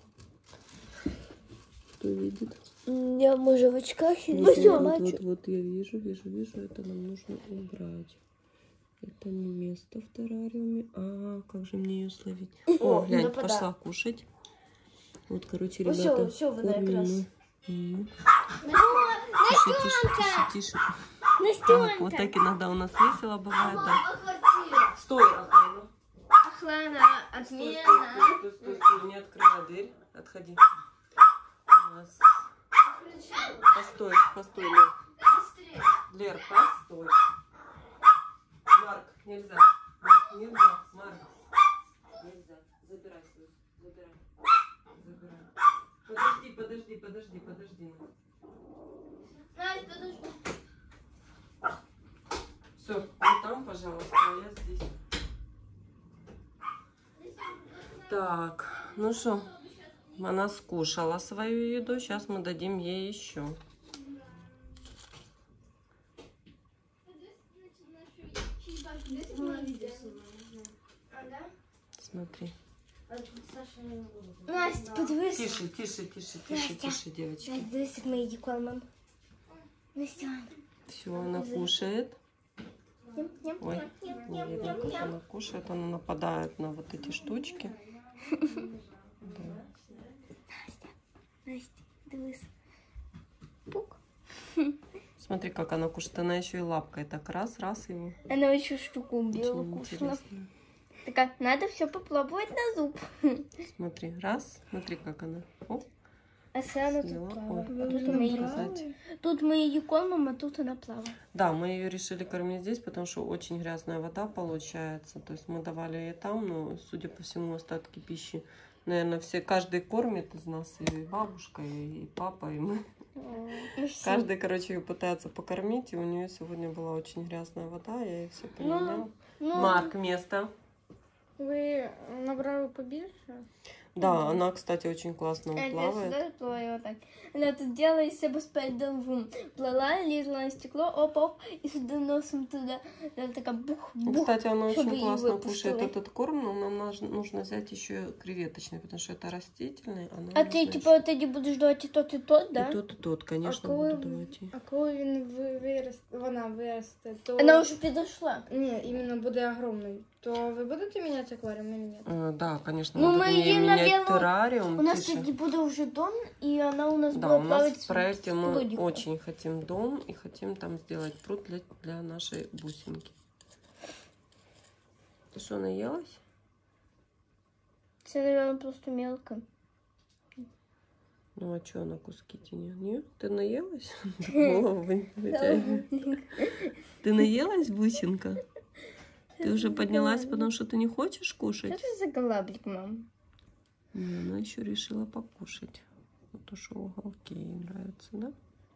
Кто видит? Я, може, в очках і Вот, не вот, все вот, бачу. вот, вот, я вижу, вижу, вижу, это нам нужно убрать. Это не место в террариуме. А, как же мне ее словить? О, глянь, нападает. пошла кушать. Вот, короче, Ну, всё, ребята. всё, вы на кормим экран. мы её. Тише, тише, тише, тише. Так, Настенька. вот так иногда у нас весело бывает, да. А квартира? Стой, Охрана. Охлана, Стой, стой, отмена. стой, стой, стой, не открывай дверь. Отходи. Раз. Постой, постой, Лер. Лер, постой. Марк, нельзя. Марк, нельзя. Марк. Нельзя. Забирай свою. Забирай. Забирай. Подожди, подожди, подожди, подожди. Настя, подожди. Все, вы там, пожалуйста, а я здесь. Так, ну что, она скушала свою еду, сейчас мы дадим ей еще. Смотри. Настя, подивись. Тише, тише, тише, тише, Настя. тише, девочки. Настя, дивись, як ми її кормимо. Настя. Все, она кушает. Ням, ням, Ой, ням, ням, не ням, видно, ням, как ням. она кушает. Она нападает на вот эти штучки. Да. Настя, дивись. Пук. Смотри, как она кушает. Она еще и лапкой так раз, раз его. Она еще штуку убила, Очень кушала. интересно. Такая, надо все попробовать на зуб. Смотри, раз, смотри, как она. Оп, А все она съела. тут Ой, плавает. как Тут это мы, ее... показать? тут мы ее кормим, а тут она плавает. Да, мы ее решили кормить здесь, потому что очень грязная вода получается. То есть мы давали ей там, но, судя по всему, остатки пищи, наверное, все, каждый кормит из нас, и бабушка, и папа, и мы. Ну, всё. Каждый, короче, ее пытается покормить, и у нее сегодня была очень грязная вода, я ей все поменяла. Ну, Марк, место. Ви набрали побільше? Да, она, кстати, очень классно А я плавает. сюда плываю вот так. Она тут делала из себя спайдервум. Плыла, лезла на стекло, оп-оп, и сюда носом туда. Она такая Ну, бух-бух. кстати, она чтобы очень её классно выпустили. кушает этот корм, но нам наж- нужно взять еще креветочный, потому что это растительный. А, нам А нужно ты, ещё- типа, вот эти будешь давать и тот, и тот, да? И тот, и тот, конечно, А коли буду ви- давать ей. А коли він ви- виросте, вона виросте, то... Она уже подошла. Ні, іменно буде огромний. То ви будете міняти акваріум или ні? Э, Да, конечно, Ну, надо мы мне ей менять Лела, террариум. У нас, тише. кстати, будет уже дом, и она у нас Да, будет у плавать нас в проекте с мы прудиком. очень хотим дом и хотим там сделать пруд для, для нашей бусинки. Ты что, наелась? Это, наверное, просто мелко. Ну а что она куски тянет? Нет? Ты наелась? Голову не вытягивай. Ты наелась, бусинка? Ты уже поднялась, потому что ты не хочешь Что кушать? это за галаблик, мам? Не, она еще решила покушать. Вот то, что уголки ей нравятся, да?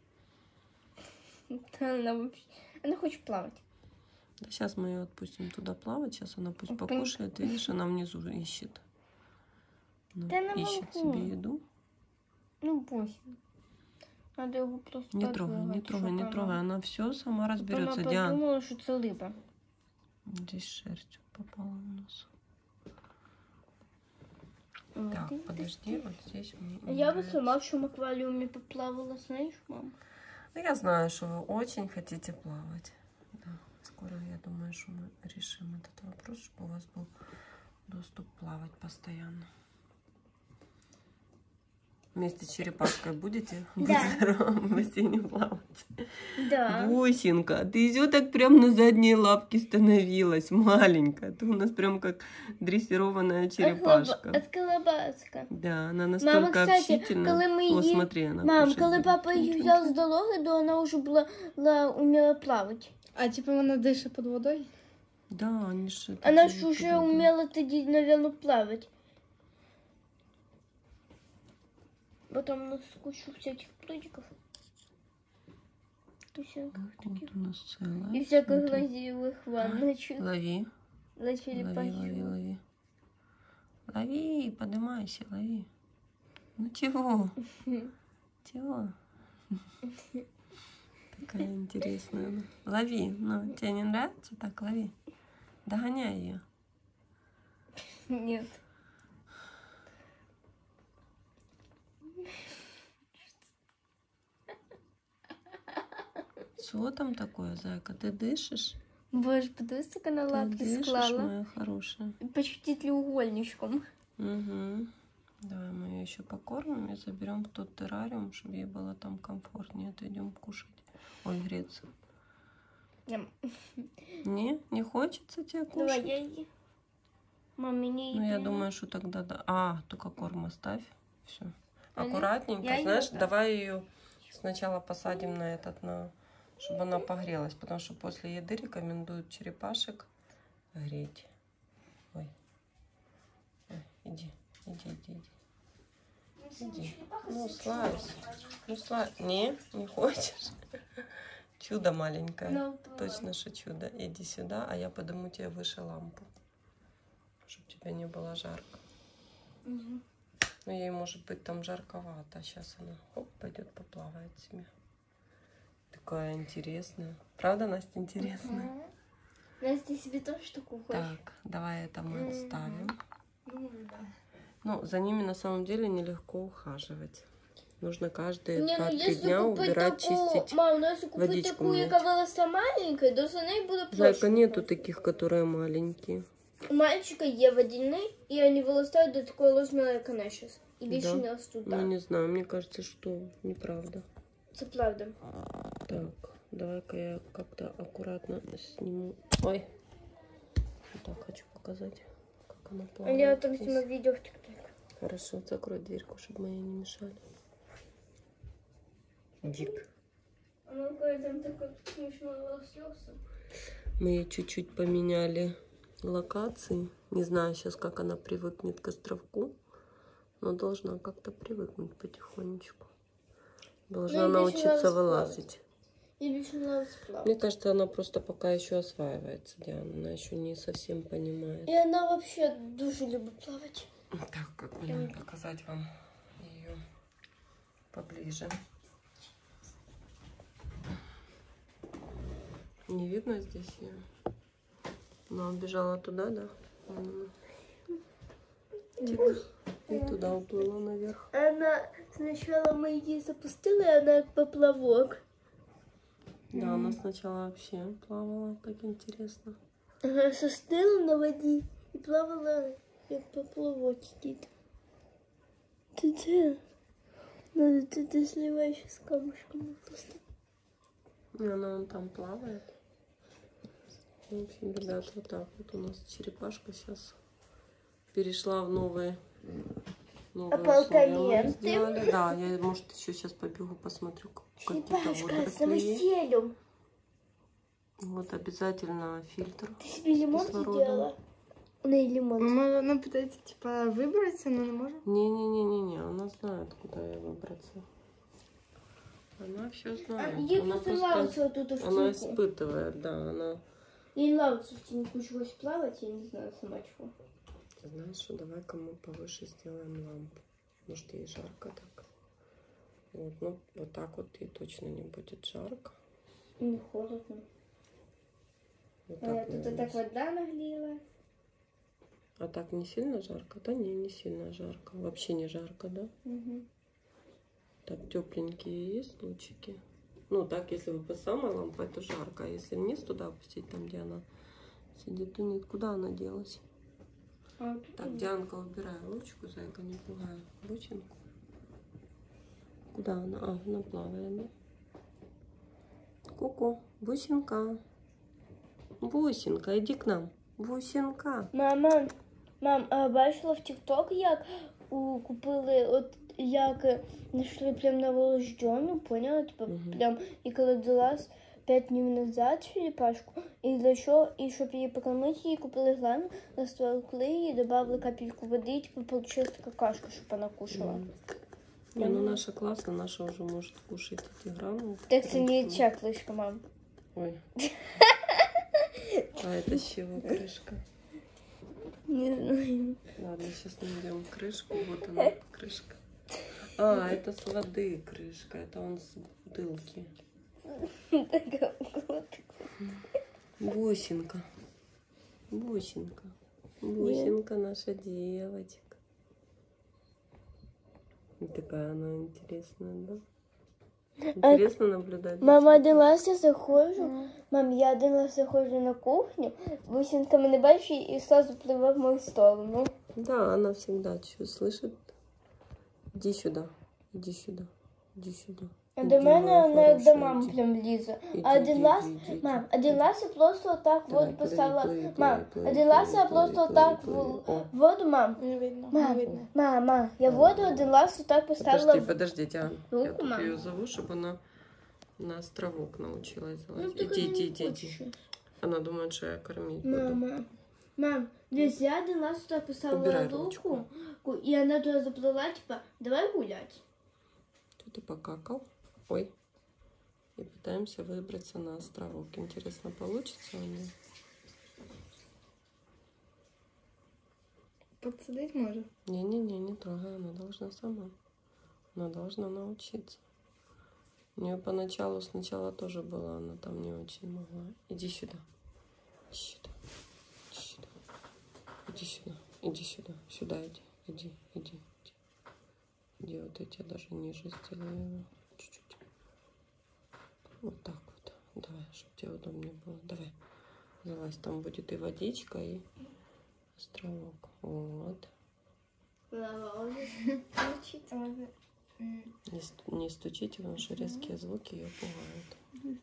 Да, она вообще... Она хочет плавать. Да сейчас мы ее отпустим туда плавать. Сейчас она пусть Пон- покушает. Видишь, она внизу ищет. Она Да она ищет могу. себе еду. Ну, похер. Надо его просто Не трогай, не подвигать, трогай, не чтобы трогай. она- Она все сама чтобы разберется. Она Диана. подумала, что это рыба. Здесь шерсть попала у нас. Вот Так, и подожди, вот здесь мне А не я бы нравится. сама в чем аквариуме поплавала, знаешь, мам? Ну, я знаю, что вы очень хотите плавать. Да. Скоро, я думаю, что мы решим этот вопрос, чтобы у вас был доступ плавать постоянно. Вместе с черепашкой будете быть Да. здоровым в бассейне плавать? Да. Бусинка, ты все так прям на задние лапки становилась, маленькая. Ты у нас прям как дрессированная черепашка. От колобаска. Да, она настолько кстати, общительна. коли ми О, її- смотри, она Мам, кушает коли будет. папа її взяв з дороги, то вона вже була, була уміла плавати. А типа вона дише під водою? Да, они же... это Вона живут ж уже под водой. уміла тоді, мабуть, плавати. Потом у нас кучу всяких прудиков. И всяких Вот таких. у нас целая. И всяких Смотри. лазевых ванночек. Лови, Для лови, лови, черепахи. лови. Лови, поднимайся, лови. Ну чего? Чего? Такая интересная она. Лови. Ну, тебе не нравится? Так, лови. Догоняй ее. Нет. Что там такое, зайка? Ты дышишь? Боже, подивись, как она Ты лапки дышишь, склала. моя хорошая? Почти треугольничком. Угу. Давай мы ее еще покормим и заберем в тот террариум, чтобы ей было там комфортнее. Отойдем кушать. Ой, греться. Ням. Не, не хочется тебе кушать? Давай, я иди. Мам, мне Ну, я еды. думаю, что тогда да. А, только корм оставь. Все. Али, Аккуратненько, я её знаешь, оставлю. давай ее сначала посадим на этот, на, чтобы она погрелась, потому что после еды рекомендуют черепашек греть. Ой. Ой, иди, иди, иди, иди. Иди. Ну, слазь. Ну, слазь. Не, не хочешь? Чудо маленькое. Ну, Точно, что чудо. Иди сюда, а я подниму тебе выше лампу, чтобы тебе не было жарко. Мгм. Ну, ей может быть там жарковато. Сейчас она хоп, пойдет поплавает себе. Такая интересная. Правда, Настя, интересная? Мгм. Настя себе тоже штуку хочешь? Так, давай это мы Мгм. отставим. Ну, да. Ну, за ними на самом деле нелегко ухаживать. Нужно каждые Не, ну два-три если дня купить убирать, таку, чистить. мам, ну если купить водичку такую, менять. яка виросла маленькою, то за нею буде проще. Зайка, нету таких, которые маленькие. У мальчика є водяний, і вони виростають до такої розміру, як вона зараз. І більше Да? не ростуть. Ну, Да. не знаю, мне кажется, что неправда. Це правда. Так, давай-ка я как-то аккуратно сниму. Ой, вот так хочу показать, как она А плавает. я там здесь. сниму видео в ТикТок. Хорошо, закрой дверьку, чтобы мы ей не мешали. Дик. Она какая-то там такой смешно растёрся. Мы ей чуть-чуть поменяли локации. Не знаю сейчас, как она привыкнет к островку, но должна как-то привыкнуть потихонечку. Должна Ну, и більше научиться надо вылазить. И більше не розплав. Мне кажется, она просто пока еще осваивается, Диана. Она еще не совсем понимает. І вона вообще дуже любить плавати. Так, как бы нам показать вам ее поближе. Не видно здесь ее? Она убежала туда, да? М. Тихо. И туда уплыла наверх. Она сначала мы її запустили, а вона як поплавок. Да, она сначала вообще плавала, так интересно. Ага, застила на воді і плавала як поплавок. Ты где? Надо ты, ты сливаешь с камушком просто. И она вон там плавает. В общем, ребят, вот так вот у нас черепашка сейчас перешла в новые, новые условия. Мы сделали. Да, я, может, еще сейчас побегу, посмотрю, какие-то Черепашка с водоросли. новоселем. Вот обязательно фильтр. Ты себе лимон сделала? На лимон. Мама, она пытается, типа, выбраться, но не может. Не-не-не-не-не, она знает, куда ей выбраться. Она все знает. А, ей она просто нравится вот эту штуку. Она испытывает, да, она... Ей нравится в теньку чего-то плавать, я не знаю сама чего. Знаешь, что давай-ка мы повыше сделаем лампу. Может, ей жарко так. Вот, ну, вот так вот ей точно не будет жарко. Не холодно. Вот А так, тут наверное. так вода нагрела. А так не сильно жарко? Да не, не сильно жарко. Вообще не жарко, да? Угу. Так, тепленькие есть лучики. Ну, так, если вы по самой лампой, то жарко. А если вниз туда опустить, там, где она сидит, то нет. Куда она делась? А, Так, Дианка, убирай ручку, зайка, не пугай бусинку. Куда она? А, она плавает, да? Ку-ку, бусинка. Бусинка, иди к нам. Бусинка. Мама, мам, а бачила в TikTok, як у, купили, от як знайшли прям новорожденну, поняла? Типа, Мгм. прям, і коли родилась п'ять днів назад черепашку, і для чого, і щоб її покормити, її купили глану, розтолкли її, додали капельку води, і типа, получилась така кашка, щоб вона кушала. Мгм. Не, ну наша классно, наша уже может кушать эти гранулы. Так це не чеклишка, мам. Ой. А это с чего крышка? Не знаю. Ладно, сейчас найдем крышку. Вот она, крышка. А, это с воды крышка. Это он с бутылки. Така вот. Бусинка. Бусинка. Бусинка наша девочка. И такая она интересная, да? Интересно наблюдать. за Мама, цветом. один раз я заходжу, мам, я один раз заходжу на кухню, бусинка мене бачить і сразу пливе в мою сторону. Да, она всегда что слышит. Иди сюда, иди сюда, иди сюда. А Иди, до мене моя вона як до хорошая, мами иди. прям лізе. Иди, А один иди, раз, иди, иди, мам, иди. один раз я просто отак Давай, воду плыви, поставила. плыви, Мам, плыви, один плыви, раз я плыви, просто плыви, отак плыви. в О. воду, мам. Не видно, Мам, не видно. Мама, я воду один раз отак поставила. Подожди, подожди, Диана. Я руку, тут мам. ее зову, чтобы она на островок научилась Ну, залазить. так Иди, она иди, не иди, иди. хочет. Она думает, что я кормить буду. Мама, мам, десь я один раз туда поставила Убирай руку, ручку. ку- и она туда заплыла, типа, давай гулять. Тут ты покакал. Ой. И пытаемся выбраться на островок. Интересно, получится у нее? Подсадить может. Не-не-не, не трогай, она должна сама. Она должна научиться. У нее поначалу сначала тоже было, она там не очень могла. Иди сюда. Иди сюда. Иди сюда. Иди сюда. Иди сюда. Сюда иди. Иди, иди, иди. Иди, вот эти даже ниже сделаю. Чуть-чуть. Вот так вот. Давай, чтобы тебе удобнее было. Давай. Залазь, там будет и водичка, и островок. Вот. Не, ст- не стучите, потому что резкие звуки ее пугают.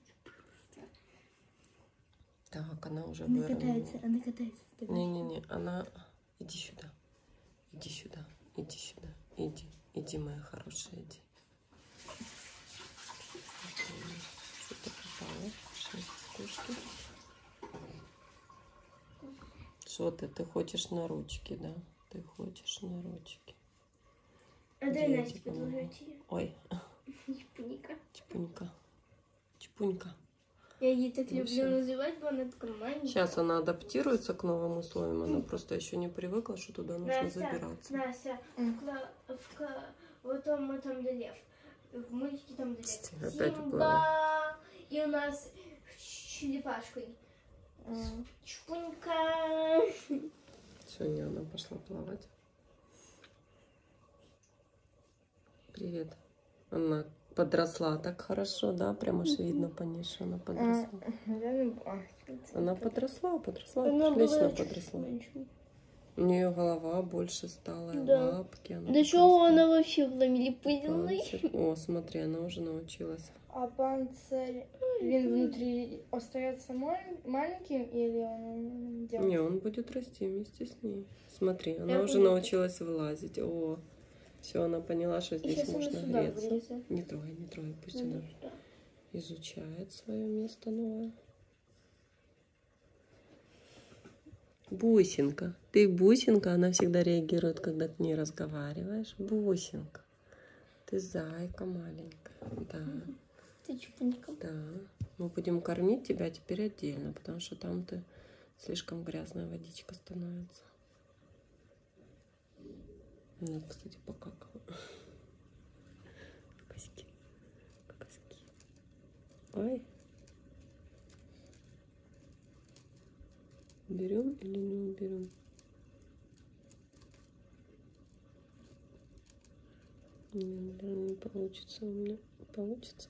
Так, она уже Она выровняла. катается, она катается. Не-не-не, она... Иди сюда. Иди сюда. Иди сюда. Иди. Иди, моя хорошая, иди. Что-то попало. Шесть кушки. Что ты? Ты хочешь на ручки, да? Ты хочешь на ручки. А дай Я Настя тебе продолжать ее. Ой, Чпунька. чпунька. Чпунька. Я ее так Ну люблю всё. называть, но она такая маленькая. Сейчас она адаптируется к новым условиям. Она просто еще не привыкла, что туда нужно Настя, забираться. Настя, в, кла- в ка- вот там, вот там, где лев. В мультике там, где лев. Опять Симба! И у нас с черепашкой. Чпунька. Сегодня она пошла плавать. Привет. Она подросла так хорошо, да? Прям аж видно по ней, что она подросла. Она подросла, подросла, Она отлично была подросла. чуть меньше. У нее голова больше стала, и Да. лапки. Она Да такая что стала. она вообще вломили Панцирь. О, смотри, она уже научилась. А панцирь, він внутри остается маль- маленьким или он делает? Не, он будет расти вместе с ней. Смотри, она Я уже поняла. научилась вылазить. О, все, она поняла, что здесь Сейчас она можно сюда греться. влезет. Не трогай, не трогай, пусть Ну, она да. изучает свое место новое. Бусинка. Ты бусинка, она всегда реагирует, когда ты не разговариваешь. Бусинка. Ты зайка маленькая. Да, Ты чупунька. да. Мы будем кормить тебя теперь отдельно, потому что там ты слишком грязная водичка становится. Нет, кстати, покакала. Коськи. Коськи. Ой. Берем или не уберем? Нет, наверное, не получится у меня. Получится.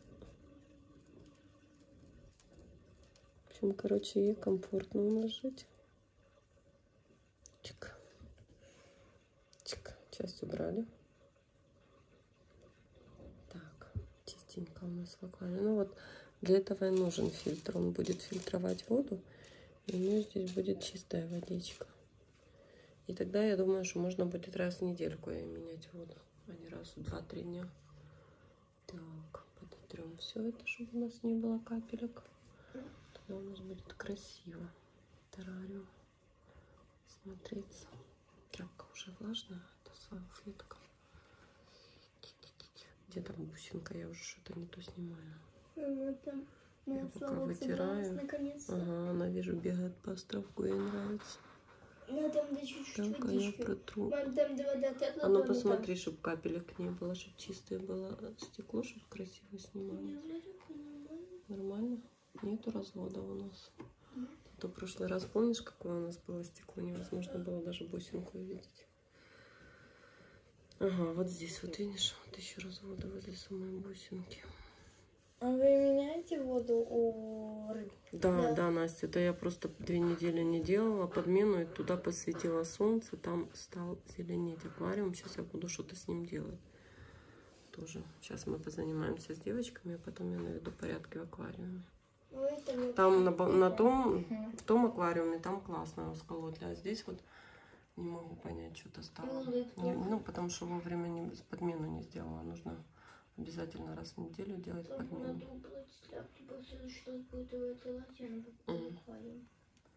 В общем, короче, ей комфортно у нас жить. Чик. Чик. Часть убрали. Так, чистенько у нас в аквариуме. Ну вот, для этого и нужен фильтр. Он будет фильтровать воду. И у нее здесь будет чистая водичка. И тогда я думаю, что можно будет раз в недельку ей менять воду, а не раз в два-три дня. Так, подотрем все это, чтобы у нас не было капелек. Тогда у нас будет красиво. Террариум смотреться. Тряпка уже влажная, это салфетка. Где там бусинка? Я уже что-то не то снимаю. Вот там. Я Моя пока слава вытираю. собралась наконец-то. Ага, она, вижу, бегает по островку, ей нравится. Ну, там да чуть-чуть Так, а я водички. протру. Мам, там да вода текла. А ну то не посмотри, чтобы капелек не было, чтобы чистое было стекло, чтобы красиво так. снимало. Не, вроде бы нормально. Нормально? Нету развода у нас. А то в прошлый раз, помнишь, какое у нас было стекло? Невозможно было даже бусинку увидеть. Ага, вот здесь вот видишь, вот еще разводы возле самой бусинки. А вы меняете воду у рыб? Да, Да. да, Настя, это я просто две недели не делала подмену, и туда посветило солнце, там стал зеленеть аквариум. Сейчас я буду что-то с ним делать. Тоже. Сейчас мы позанимаемся с девочками, а потом я наведу порядки в аквариуме. Ну, это вот Там на, бо- на том, Мгм. в том аквариуме там классно расколоть, а здесь вот не могу понять, что-то стало. Улыбка. Не- ну, потому что вовремя не, подмену не сделала. Нужно обязательно раз в неделю делать Там подмену. надо убрать тряпки, после что будет его делать, я Мгм. аквариум.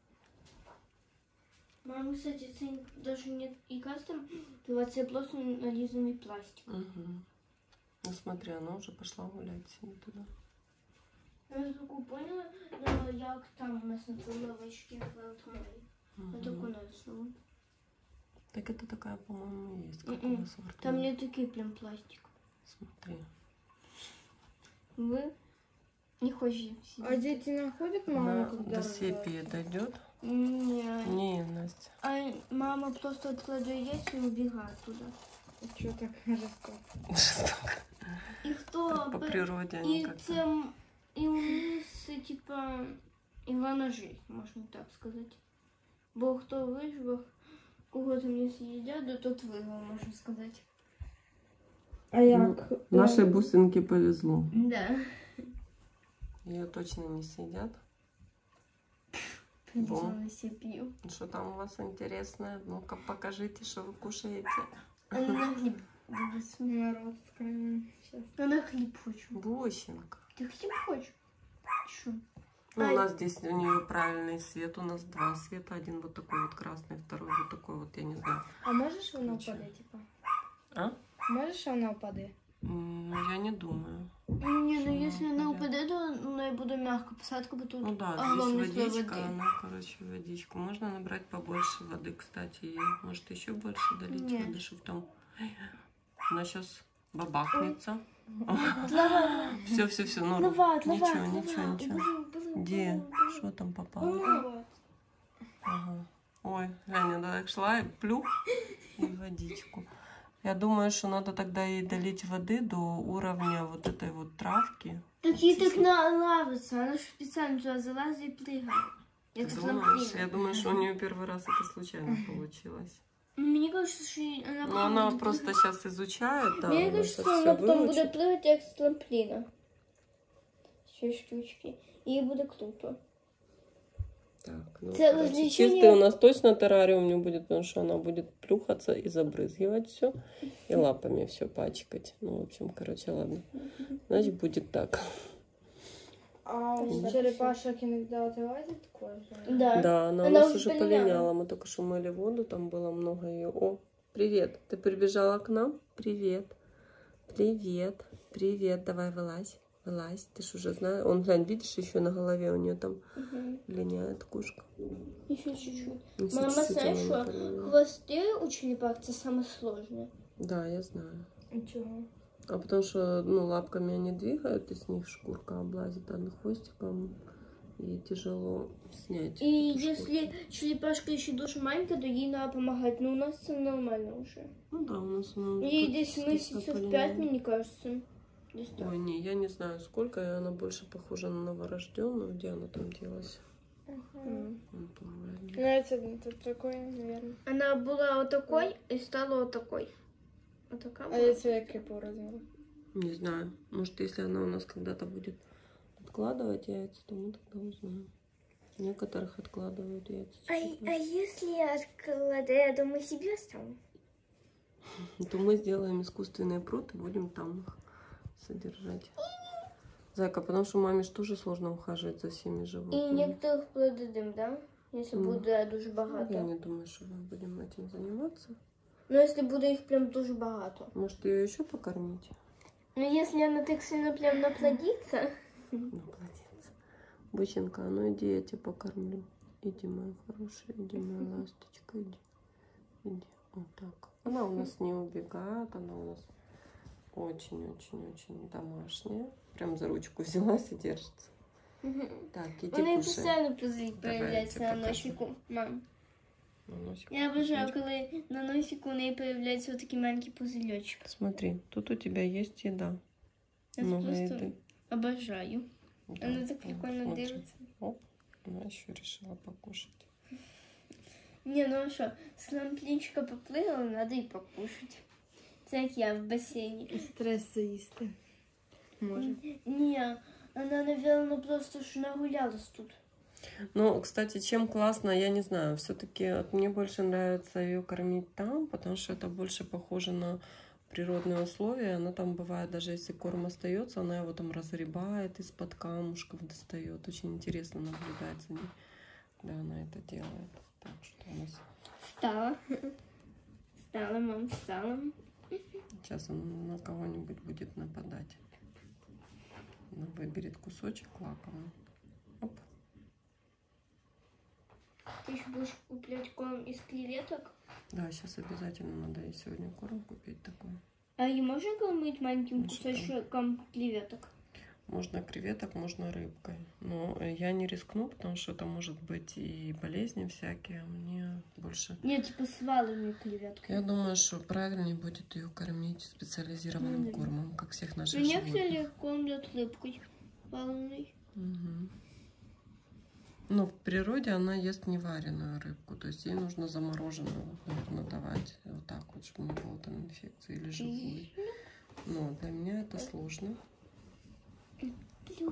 Мама, кстати, це даже не і кастом, то це просто нарізаний пластик. Угу. Ну смотри, она уже пошла гулять себе туда. Я таку поняла, ну, як там у нас на лавочці в Алтмарі. Я таку Мгм. нарисувала. Так это такая, по-моему, есть. Как Мгм. у нас в Артеме. Там не такий прям пластик. Смотри. Ви не хочете А сидіти? дети находят маму, Она когда до рожают? сепии дойдет. Ні. Не, Настя. А мама просто відкладає яйця і убігає туди. Чё так жестоко? Жестоко. І хто... Так по природе они І как-то. це... І у нас, типа, игра на жизнь, можна так сказати. Бо хто вижив, кого там не съедят, то тот виграв, можна сказати. А як? Нашей бусинке повезло. Да. Ее точно не съедят. Придется пью. Что там у вас интересное? Ну-ка покажите, что вы кушаете. Она на хлеб дивиться. Народ откровенно сейчас. Я на хлеб хочу. Бусинка. Ты хлеб хочешь? Что? Ну, Ай. у нас здесь у нее правильный свет. У нас два света. Один вот такой вот красный, второй вот такой вот, я не знаю. А можешь вона Нічого. впаде, типа? А? Можешь вона впаде? М, Ну, я не думаю. Не, ну Что если она она упадет? упадет, то я буду мягко посадку, бы тут Ну да, огромный здесь слой водичка, воды. она, короче, водичку. Можно набрать побольше воды, кстати. И, может, еще больше долить Нет. воды, чтобы там... Она сейчас бабахнется. Слова, Все, все, все, ну, слова, ничего, слова, ничего, слова. ничего. Уберу, уберу, Где? уберу, уберу. Что там попало? Вот. Ага. Ой, глянь, она так шла и плюх, и водичку. Я думаю, что надо тогда ей долить воды до уровня вот этой вот травки. Так ей так налавится, она же специально туда залазит и прыгает. Ты Як з думаешь? трампліна. Я думаю, что у нее первый раз это случайно получилось. Мені кажется, що вона Но она просто сейчас изучает, да, Мені она кажется, сейчас вона все потім буде выучит. пригати як з трампліна. Ще штучки. І їй буде круто. Так, ну, Це короче, развлечение- чистый у нас точно террариум не будет, потому что она будет плюхаться и забрызгивать все, и лапами все пачкать. Ну, в общем, короче, ладно. Значит, будет так. А у Да. черепашек иногда вылазит кожа? Да. Да, она, Она у нас уже уже полиняла. полиняла. Мы только что мыли воду, там было много ее. О, привет. Ты прибежала к нам? Привет. Привет. Привет. Давай вылазь. Вылазь. Ты ж уже знаешь. Он, глянь, видишь, еще на голове у нее там Угу. линяет кушка. Ще чуть-чуть. Еще Мама, чуть-чуть знаєш, она що полиняла. хвости у черепах це саме сложне. Да, я знаю. Ничего. А потому что, ну, лапками они двигают, и с них шкурка облазит, а хвостиком и тяжело снять. І эту якщо шкурку. черепашка ще дуже маленька, то їй треба допомагати. Ну, у нас це нормально вже. Ну да, у нас она... Їй тут десь чисто місяців полиняла. п'ять, мені кажется. Десь так. Ой, не, я не знаю сколько, и она больше похожа на новорожденную. Где она там делась? М. Вон, по-моему. Ну, это, это такой, наверное. Вона була отакой і стала отакой. Отака А була. это який по размеру? Не знаю. Может, если она у нас когда-то будет откладывать яйца, то мы тогда узнаем. Некоторых откладывают яйца. А, а если я откладываю, то мы себе оставим? То мы сделаем искусственный пруд и будем там их содержать. Зайка, потому что маме ж тоже сложно ухаживать за всеми І животными. некоторых продадим, да? Если Ну, буде дуже багато. Я не думаю, что мы будем этим заниматься. Ну, если буде їх прям дуже багато. Может, ее еще покормить? Ну, если она так сильно прям наплодится. Ну, молодец. Бусинка, а ну иди, я тебя покормлю. Иди, моя хорошая, иди, моя ласточка, иди. Иди. Вот так. Она у нас не убегает, она у нас очень-очень-очень домашняя. Прям за ручку взялась и держится. Так, иди Вони кушай. постійно позить Давай, появляються я на тебе носику. Мам, На носик я обожаю, кусочек. коли на носику у неї появляються вот такі маленькі пузыречки. Смотри, тут у тебя есть еда. Я Много просто еды. обожаю. Да, Вона так вот, прикольно смотри. дивиться. Оп, она еще решила покушать. Ні, ну а що, з трамплінчика поплила, треба і покушати. Це як я в басейні. Стресс заїсти. Може. Ні, вона, наверное, просто ж нагулялась тут. Ну, кстати, чем классно, я не знаю. Все-таки мне больше нравится ее кормить там, потому что это больше похоже на природные условия. Она там бывает, даже если корм остается, она его там разгребает из-под камушков, достает. Очень интересно наблюдать за ней, когда она это делает. Так что у нас Встала. Встала, мам, встала. сейчас он на кого-нибудь будет нападать. Она выберет кусочек лакомый. Оп. Ты еще будешь куплять корм из креветок? Да, сейчас обязательно надо ей сегодня корм купить такой. А ее можно кормить маленьким Ну, что? кусочком креветок? Можно креветок, можно рыбкой. Но я не рискну, потому что это может быть и болезни всякие. Мне больше... Нет, типа с валеными креветками. Я думаю, что правильнее будет ее кормить специализированным Ну, да. кормом, как всех наших Меня, животных. кстати, кормят рыбкой валеной. Мгм. Но в природе она ест невареную рыбку. То есть ей нужно замороженную, наверное, давать. Вот так вот, чтобы не было там инфекции или живую. Но для меня это сложно. Плюх.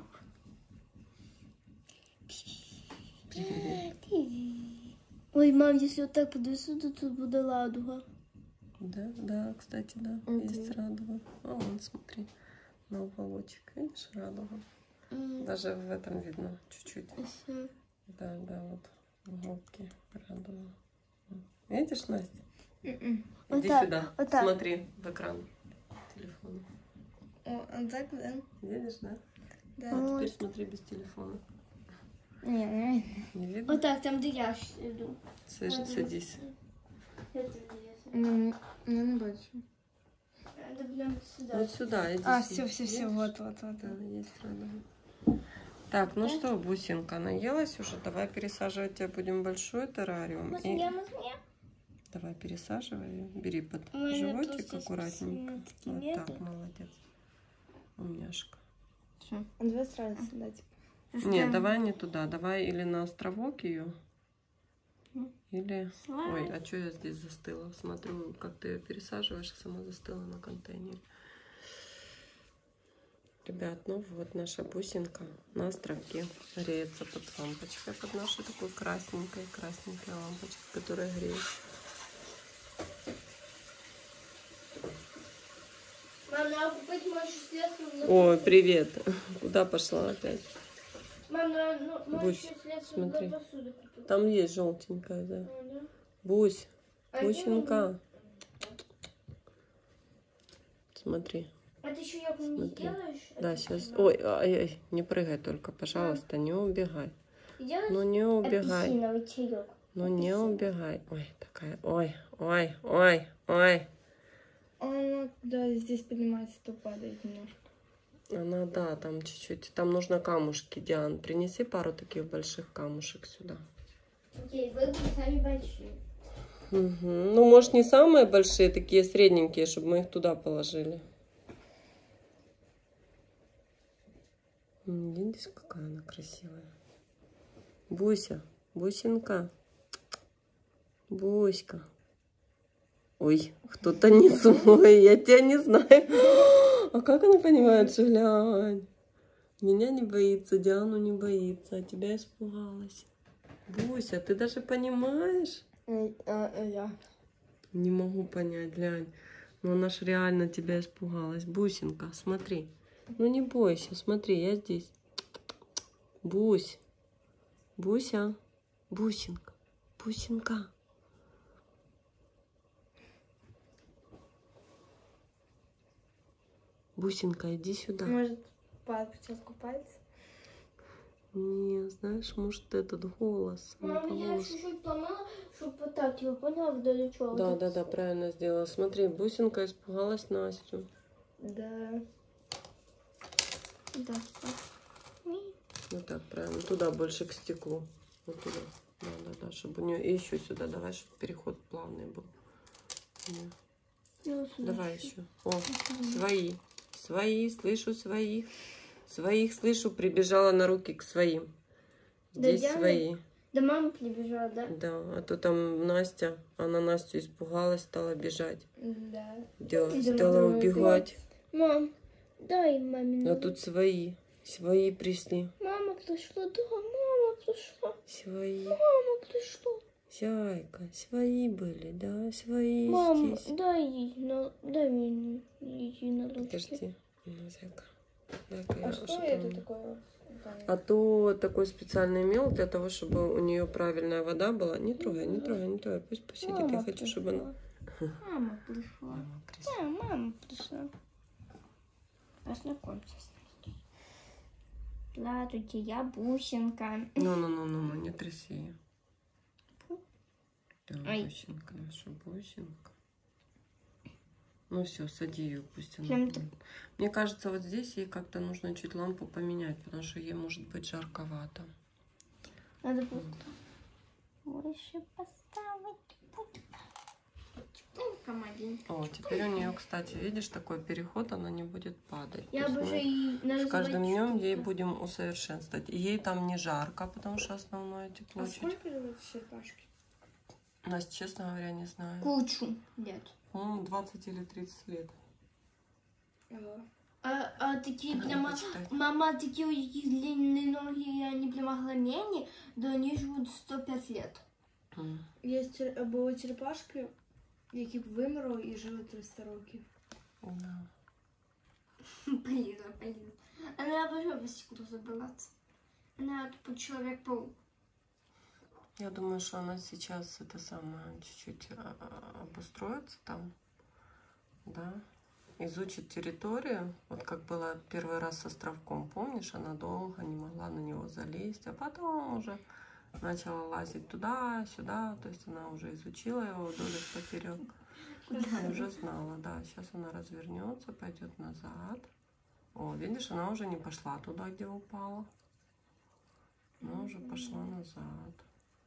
Привет. Ой, мам, если вот так подвесу, то тут будет ладуга. Да, да, кстати, да, Мгм. есть радуга. А вон, смотри, на уголочек, видишь, радуга. М, Даже в этом видно чуть-чуть. мгм. Да, да, вот в головке радуга. Видишь, Настя? М-м. Иди Вот так, сюда, вот так. смотри в экран телефона. О, а так, да? Видишь, да? Да. А Вот. теперь смотри без телефона. Не, не. Не видно? Вот так, там, где я щ- иду. Садись, Вот. садись. Это интересно. Ну, ну, не бачу. Это прям сюда. Вот сюда, иди А, сюда. все, все, все, Видишь? вот, вот, вот. Да, есть радуга. Так, ну что, бусинка, наелась уже? Давай пересаживать тебя будем в большой террариум. И Мазня, мазня. давай пересаживай ее. Бери под У меня животик просто аккуратненько. такие Вот нету. так, молодец. Умняшка. Все. Два сразу сюда, типа. Нет, давай не туда. Давай или на островок ее, или... Ой, а что я здесь застыла? Смотрю, как ты ее пересаживаешь, а сама застыла на контейнере. Ребят, ну вот наша бусинка на островке греется под лампочкой, под нашей такой красненькой, красненькой лампочкой, которая греет. Мам, надо купить моющее средство. Ой, привет. Куда пошла опять? Мам, надо моющее Бусь, средство смотри. для посуды купить. Там есть желтенькая, да. А, да? Бусь, А бусинка. Смотри. А ты еще йогу не Смотри. сделаешь? Да, Это сейчас. всегда. Ой, ай, ай, не прыгай только, пожалуйста, не убегай. Ты делаешь Ну не убегай. апельсиновый чаек? Ну не убегай. Ой, такая. Ой, ой, ой, ой. Она, да, здесь поднимается, то падает немножко. Она, да, там чуть-чуть. Там нужно камушки, Диан. Принеси пару таких больших камушек сюда. Окей, выбери сами большие. Угу. Ну, может, не самые большие, такие средненькие, чтобы мы их туда положили. М, Видишь, какая она красивая. Буся, бусинка. Буська. Ой, кто-то не свой, я тебя не знаю. А как она понимает, что глянь? Меня не боится, Диану не боится, а тебя испугалась. Буся, ты даже понимаешь? А, а, я. Не могу понять, глянь. Но она ж реально тебя испугалась. Бусинка, смотри. Ну не бойся, смотри, я здесь. Бусь. Буся. Бусинка. Бусинка. Бусинка, иди сюда. Может, папа сейчас купается? Не, знаешь, может, этот голос. не Мам, по я голосу. чуть-чуть помыла, чтобы вот так его поняла вдалечо. Да, да, да, правильно сделала. Смотри, Бусинка испугалась Настю. Да. Да. Вот так, правильно. Туда больше к стеклу. Вот туда. Да, да, да, чтобы у нее... И еще сюда давай, чтобы переход плавный был. Да. Давай еще. О, свои. Свои, слышу своих. Своих слышу, прибежала на руки к своим. Да, Здесь Диана? свои. Да мама прибежала, да? Да, а то там Настя, она Настю испугалась, стала бежать. Да. Да, Ты стала давай, убегать. Мам, дай маме. А тут свои. Свои пришли. Мама пришла, да, мама пришла. Свои. Мама пришла. Зайка, свои были, да, свои Мама, здесь. дай ей, на, дай мне ей на ручки. Подожди, ну, зайка. Дай-ка А я что что-то это мне- такое? А то такой специальный мел для того, чтобы у нее правильная вода была. Не трогай, не трогай, не трогай. Пусть посидит. Я Мама хочу, чтобы она... пришла. Мама пришла. Мама, красивая. Да, мама пришла. Познакомься с ней. Здравствуйте, я Бусинка. Ну-ну-ну-ну, не тряси ее. Да, Ай. бусинка наша, бусинка. Ну все, сади ее, пусть она. Чем ты- будет. Мне кажется, вот здесь ей как-то нужно чуть лампу поменять, потому что ей может быть жарковато. Надо просто больше поставить. Путка маленькая. О, теперь у нее, кстати, видишь, такой переход, она не будет падать. То Я есть бы мы уже и с каждым днем ей будем. будем усовершенствовать. И ей там не жарко, потому что основное тепло А чуть. сколько живут черепашки? Настя, честно говоря, не знаю. Кучу лет. По-моему, двадцать или тридцать лет. Ага. А, а такие Надо прямо, почитать. мама, такие у них длинные ноги, и они прямо гламени, да они живут сто пять лет. М. Есть чер- були черепашки, які вимерли і жили триста років. Да. Полина, Полина. Она обожает в стекло забираться. Она тупо человек-паук. Я думаю, что она сейчас это самое чуть-чуть а, а, обустроится там, да, изучит территорию. Вот как было первый раз с островком, помнишь, она долго не могла на него залезть, а потом уже начала лазить туда-сюда, то есть она уже изучила его вдоль и поперек. И уже знала, да, сейчас она развернется, пойдет назад. О, видишь, она уже не пошла туда, где упала. Она уже пошла назад.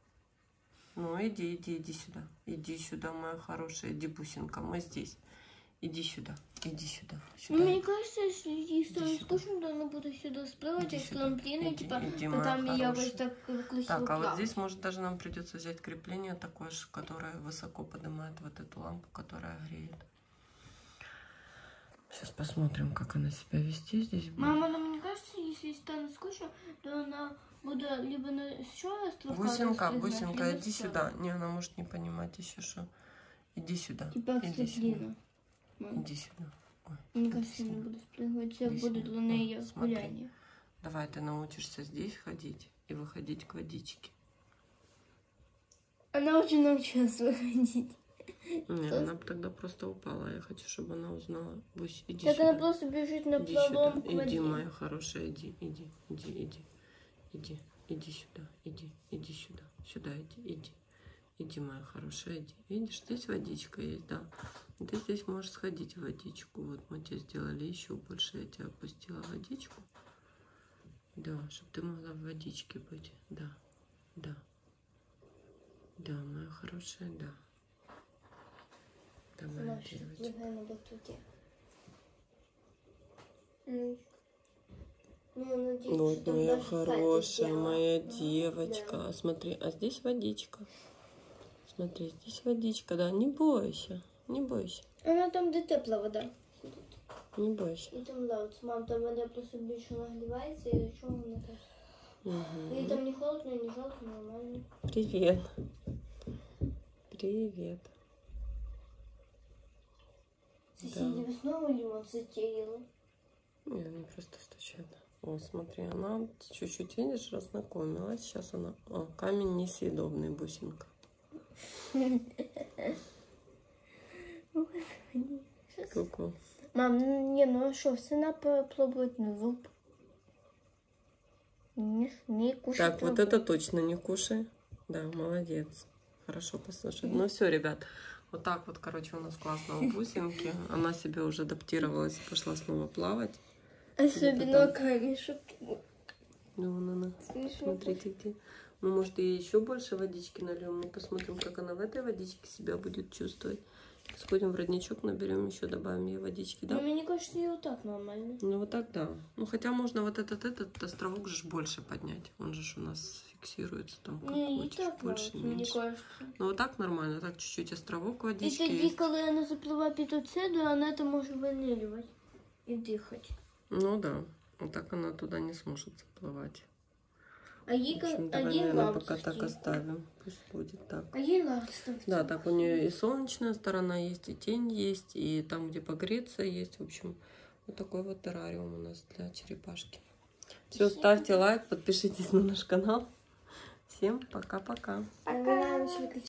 Ну, иди, иди, иди сюда. Иди сюда, моя хорошая, иди, Бусинка, мы здесь. Иди сюда, иди сюда. Ну, сюда. мне кажется, если ей станет сюда. скучно, то она будет сюда всплывать, Иди а если сюда. он длинный, Иди, типа, иди, то моя там я хорошая. вот так красиво Так, а вот плаваю. здесь, может, даже нам придется взять крепление такое же, которое высоко поднимает вот эту лампу, которая греет. Сейчас посмотрим, как она себя вести здесь будет. Мама, но мне кажется, если станет скучно, то она будет либо на еще слегка Бусинка, распрыгнуть, бусинка, либо иди всё. сюда. Не, она может не понимать еще что. Иди сюда. Типа Иди сюда. длинно. Мам, Иди сюда. Ой, мне иди кажется, я не сюда. буду спрыгивать, я Иди буду сюда. для нее О, смотри. гуляние. Давай ты научишься здесь ходить и выходить к водичке. Она очень научилась выходить. Не, она бы тогда просто упала. Я хочу, чтобы она узнала. Бусь, иди Так сюда. она просто бежит на Иди сюда. пролом к Иди, воде. моя хорошая, иди, иди, иди, иди. Иди, иди сюда, иди, иди сюда. Сюда иди, иди. Иди, моя хорошая, иди. Видишь, здесь водичка есть, да. Ты здесь можешь сходить в водичку. Вот мы тебе сделали еще больше. Я тебе опустила водичку. Да, чтобы ты могла в водичке быть. Да, да. Да, моя хорошая, да. Давай, Маша, девочка. лягай на батуте. Ну, Ну, надеюсь, Вот что там моя даже сайт хорошая, сделала. моя Да. девочка. А смотри, а здесь водичка. Смотри, здесь водичка, да. Не бойся, не бойся, Она там, де тепла вода. не бойся. І там лавиться. Мам, там вода просто більше нагрівається, і до чого вона так? І Угу. там не холодно, не жарко, нормально. Привет. Привет. Сусіди ви знову лимон затеяли. Не, они просто стучат. О, смотри, она чуть-чуть, видишь, разнакомилась. Сейчас она... О, камень несъедобный, бусинка. Ку-ку. Мам, ну не, ну а что, сына попробовать на зуб? Не, не кушай. Так, вот это точно не кушай. Да, молодец. Хорошо послушай. Ну все, ребят. Вот так вот, короче, у нас классно у бусинки. Она себе уже адаптировалась и пошла снова плавать. Особенно камешек. Ну, вон она. Смешно. Смотрите, где. Мы, может, ей еще больше водички нальем. Мы посмотрим, как она в этой водичке себя будет чувствовать. Сходим в родничок, наберем еще, добавим ей водички, да? Но мне кажется, и вот так нормально. Ну, вот так, да. Ну, хотя можно вот этот, этот островок же больше поднять. Он же ж у нас фиксируется там, как Не, и хочешь, так больше, нравится, мне меньше. кажется. Ну, вот так нормально. Так чуть-чуть островок І водички тоді, есть. коли вона запливає під оцеду, вона там може винирювати і дихати. Ну, да. Вот так она туда не сможет заплывать. А їй, В общем, а давай, їй наверное, нравится. пока так оставим. Пусть будет так. А їй нравится. Да, так у нее и солнечная сторона есть, и тень есть, и там, где погреться есть. В общем, вот такой вот террариум у нас для черепашки. Все, ставьте лайк, подпишитесь на наш канал. Всем пока-пока. Пока.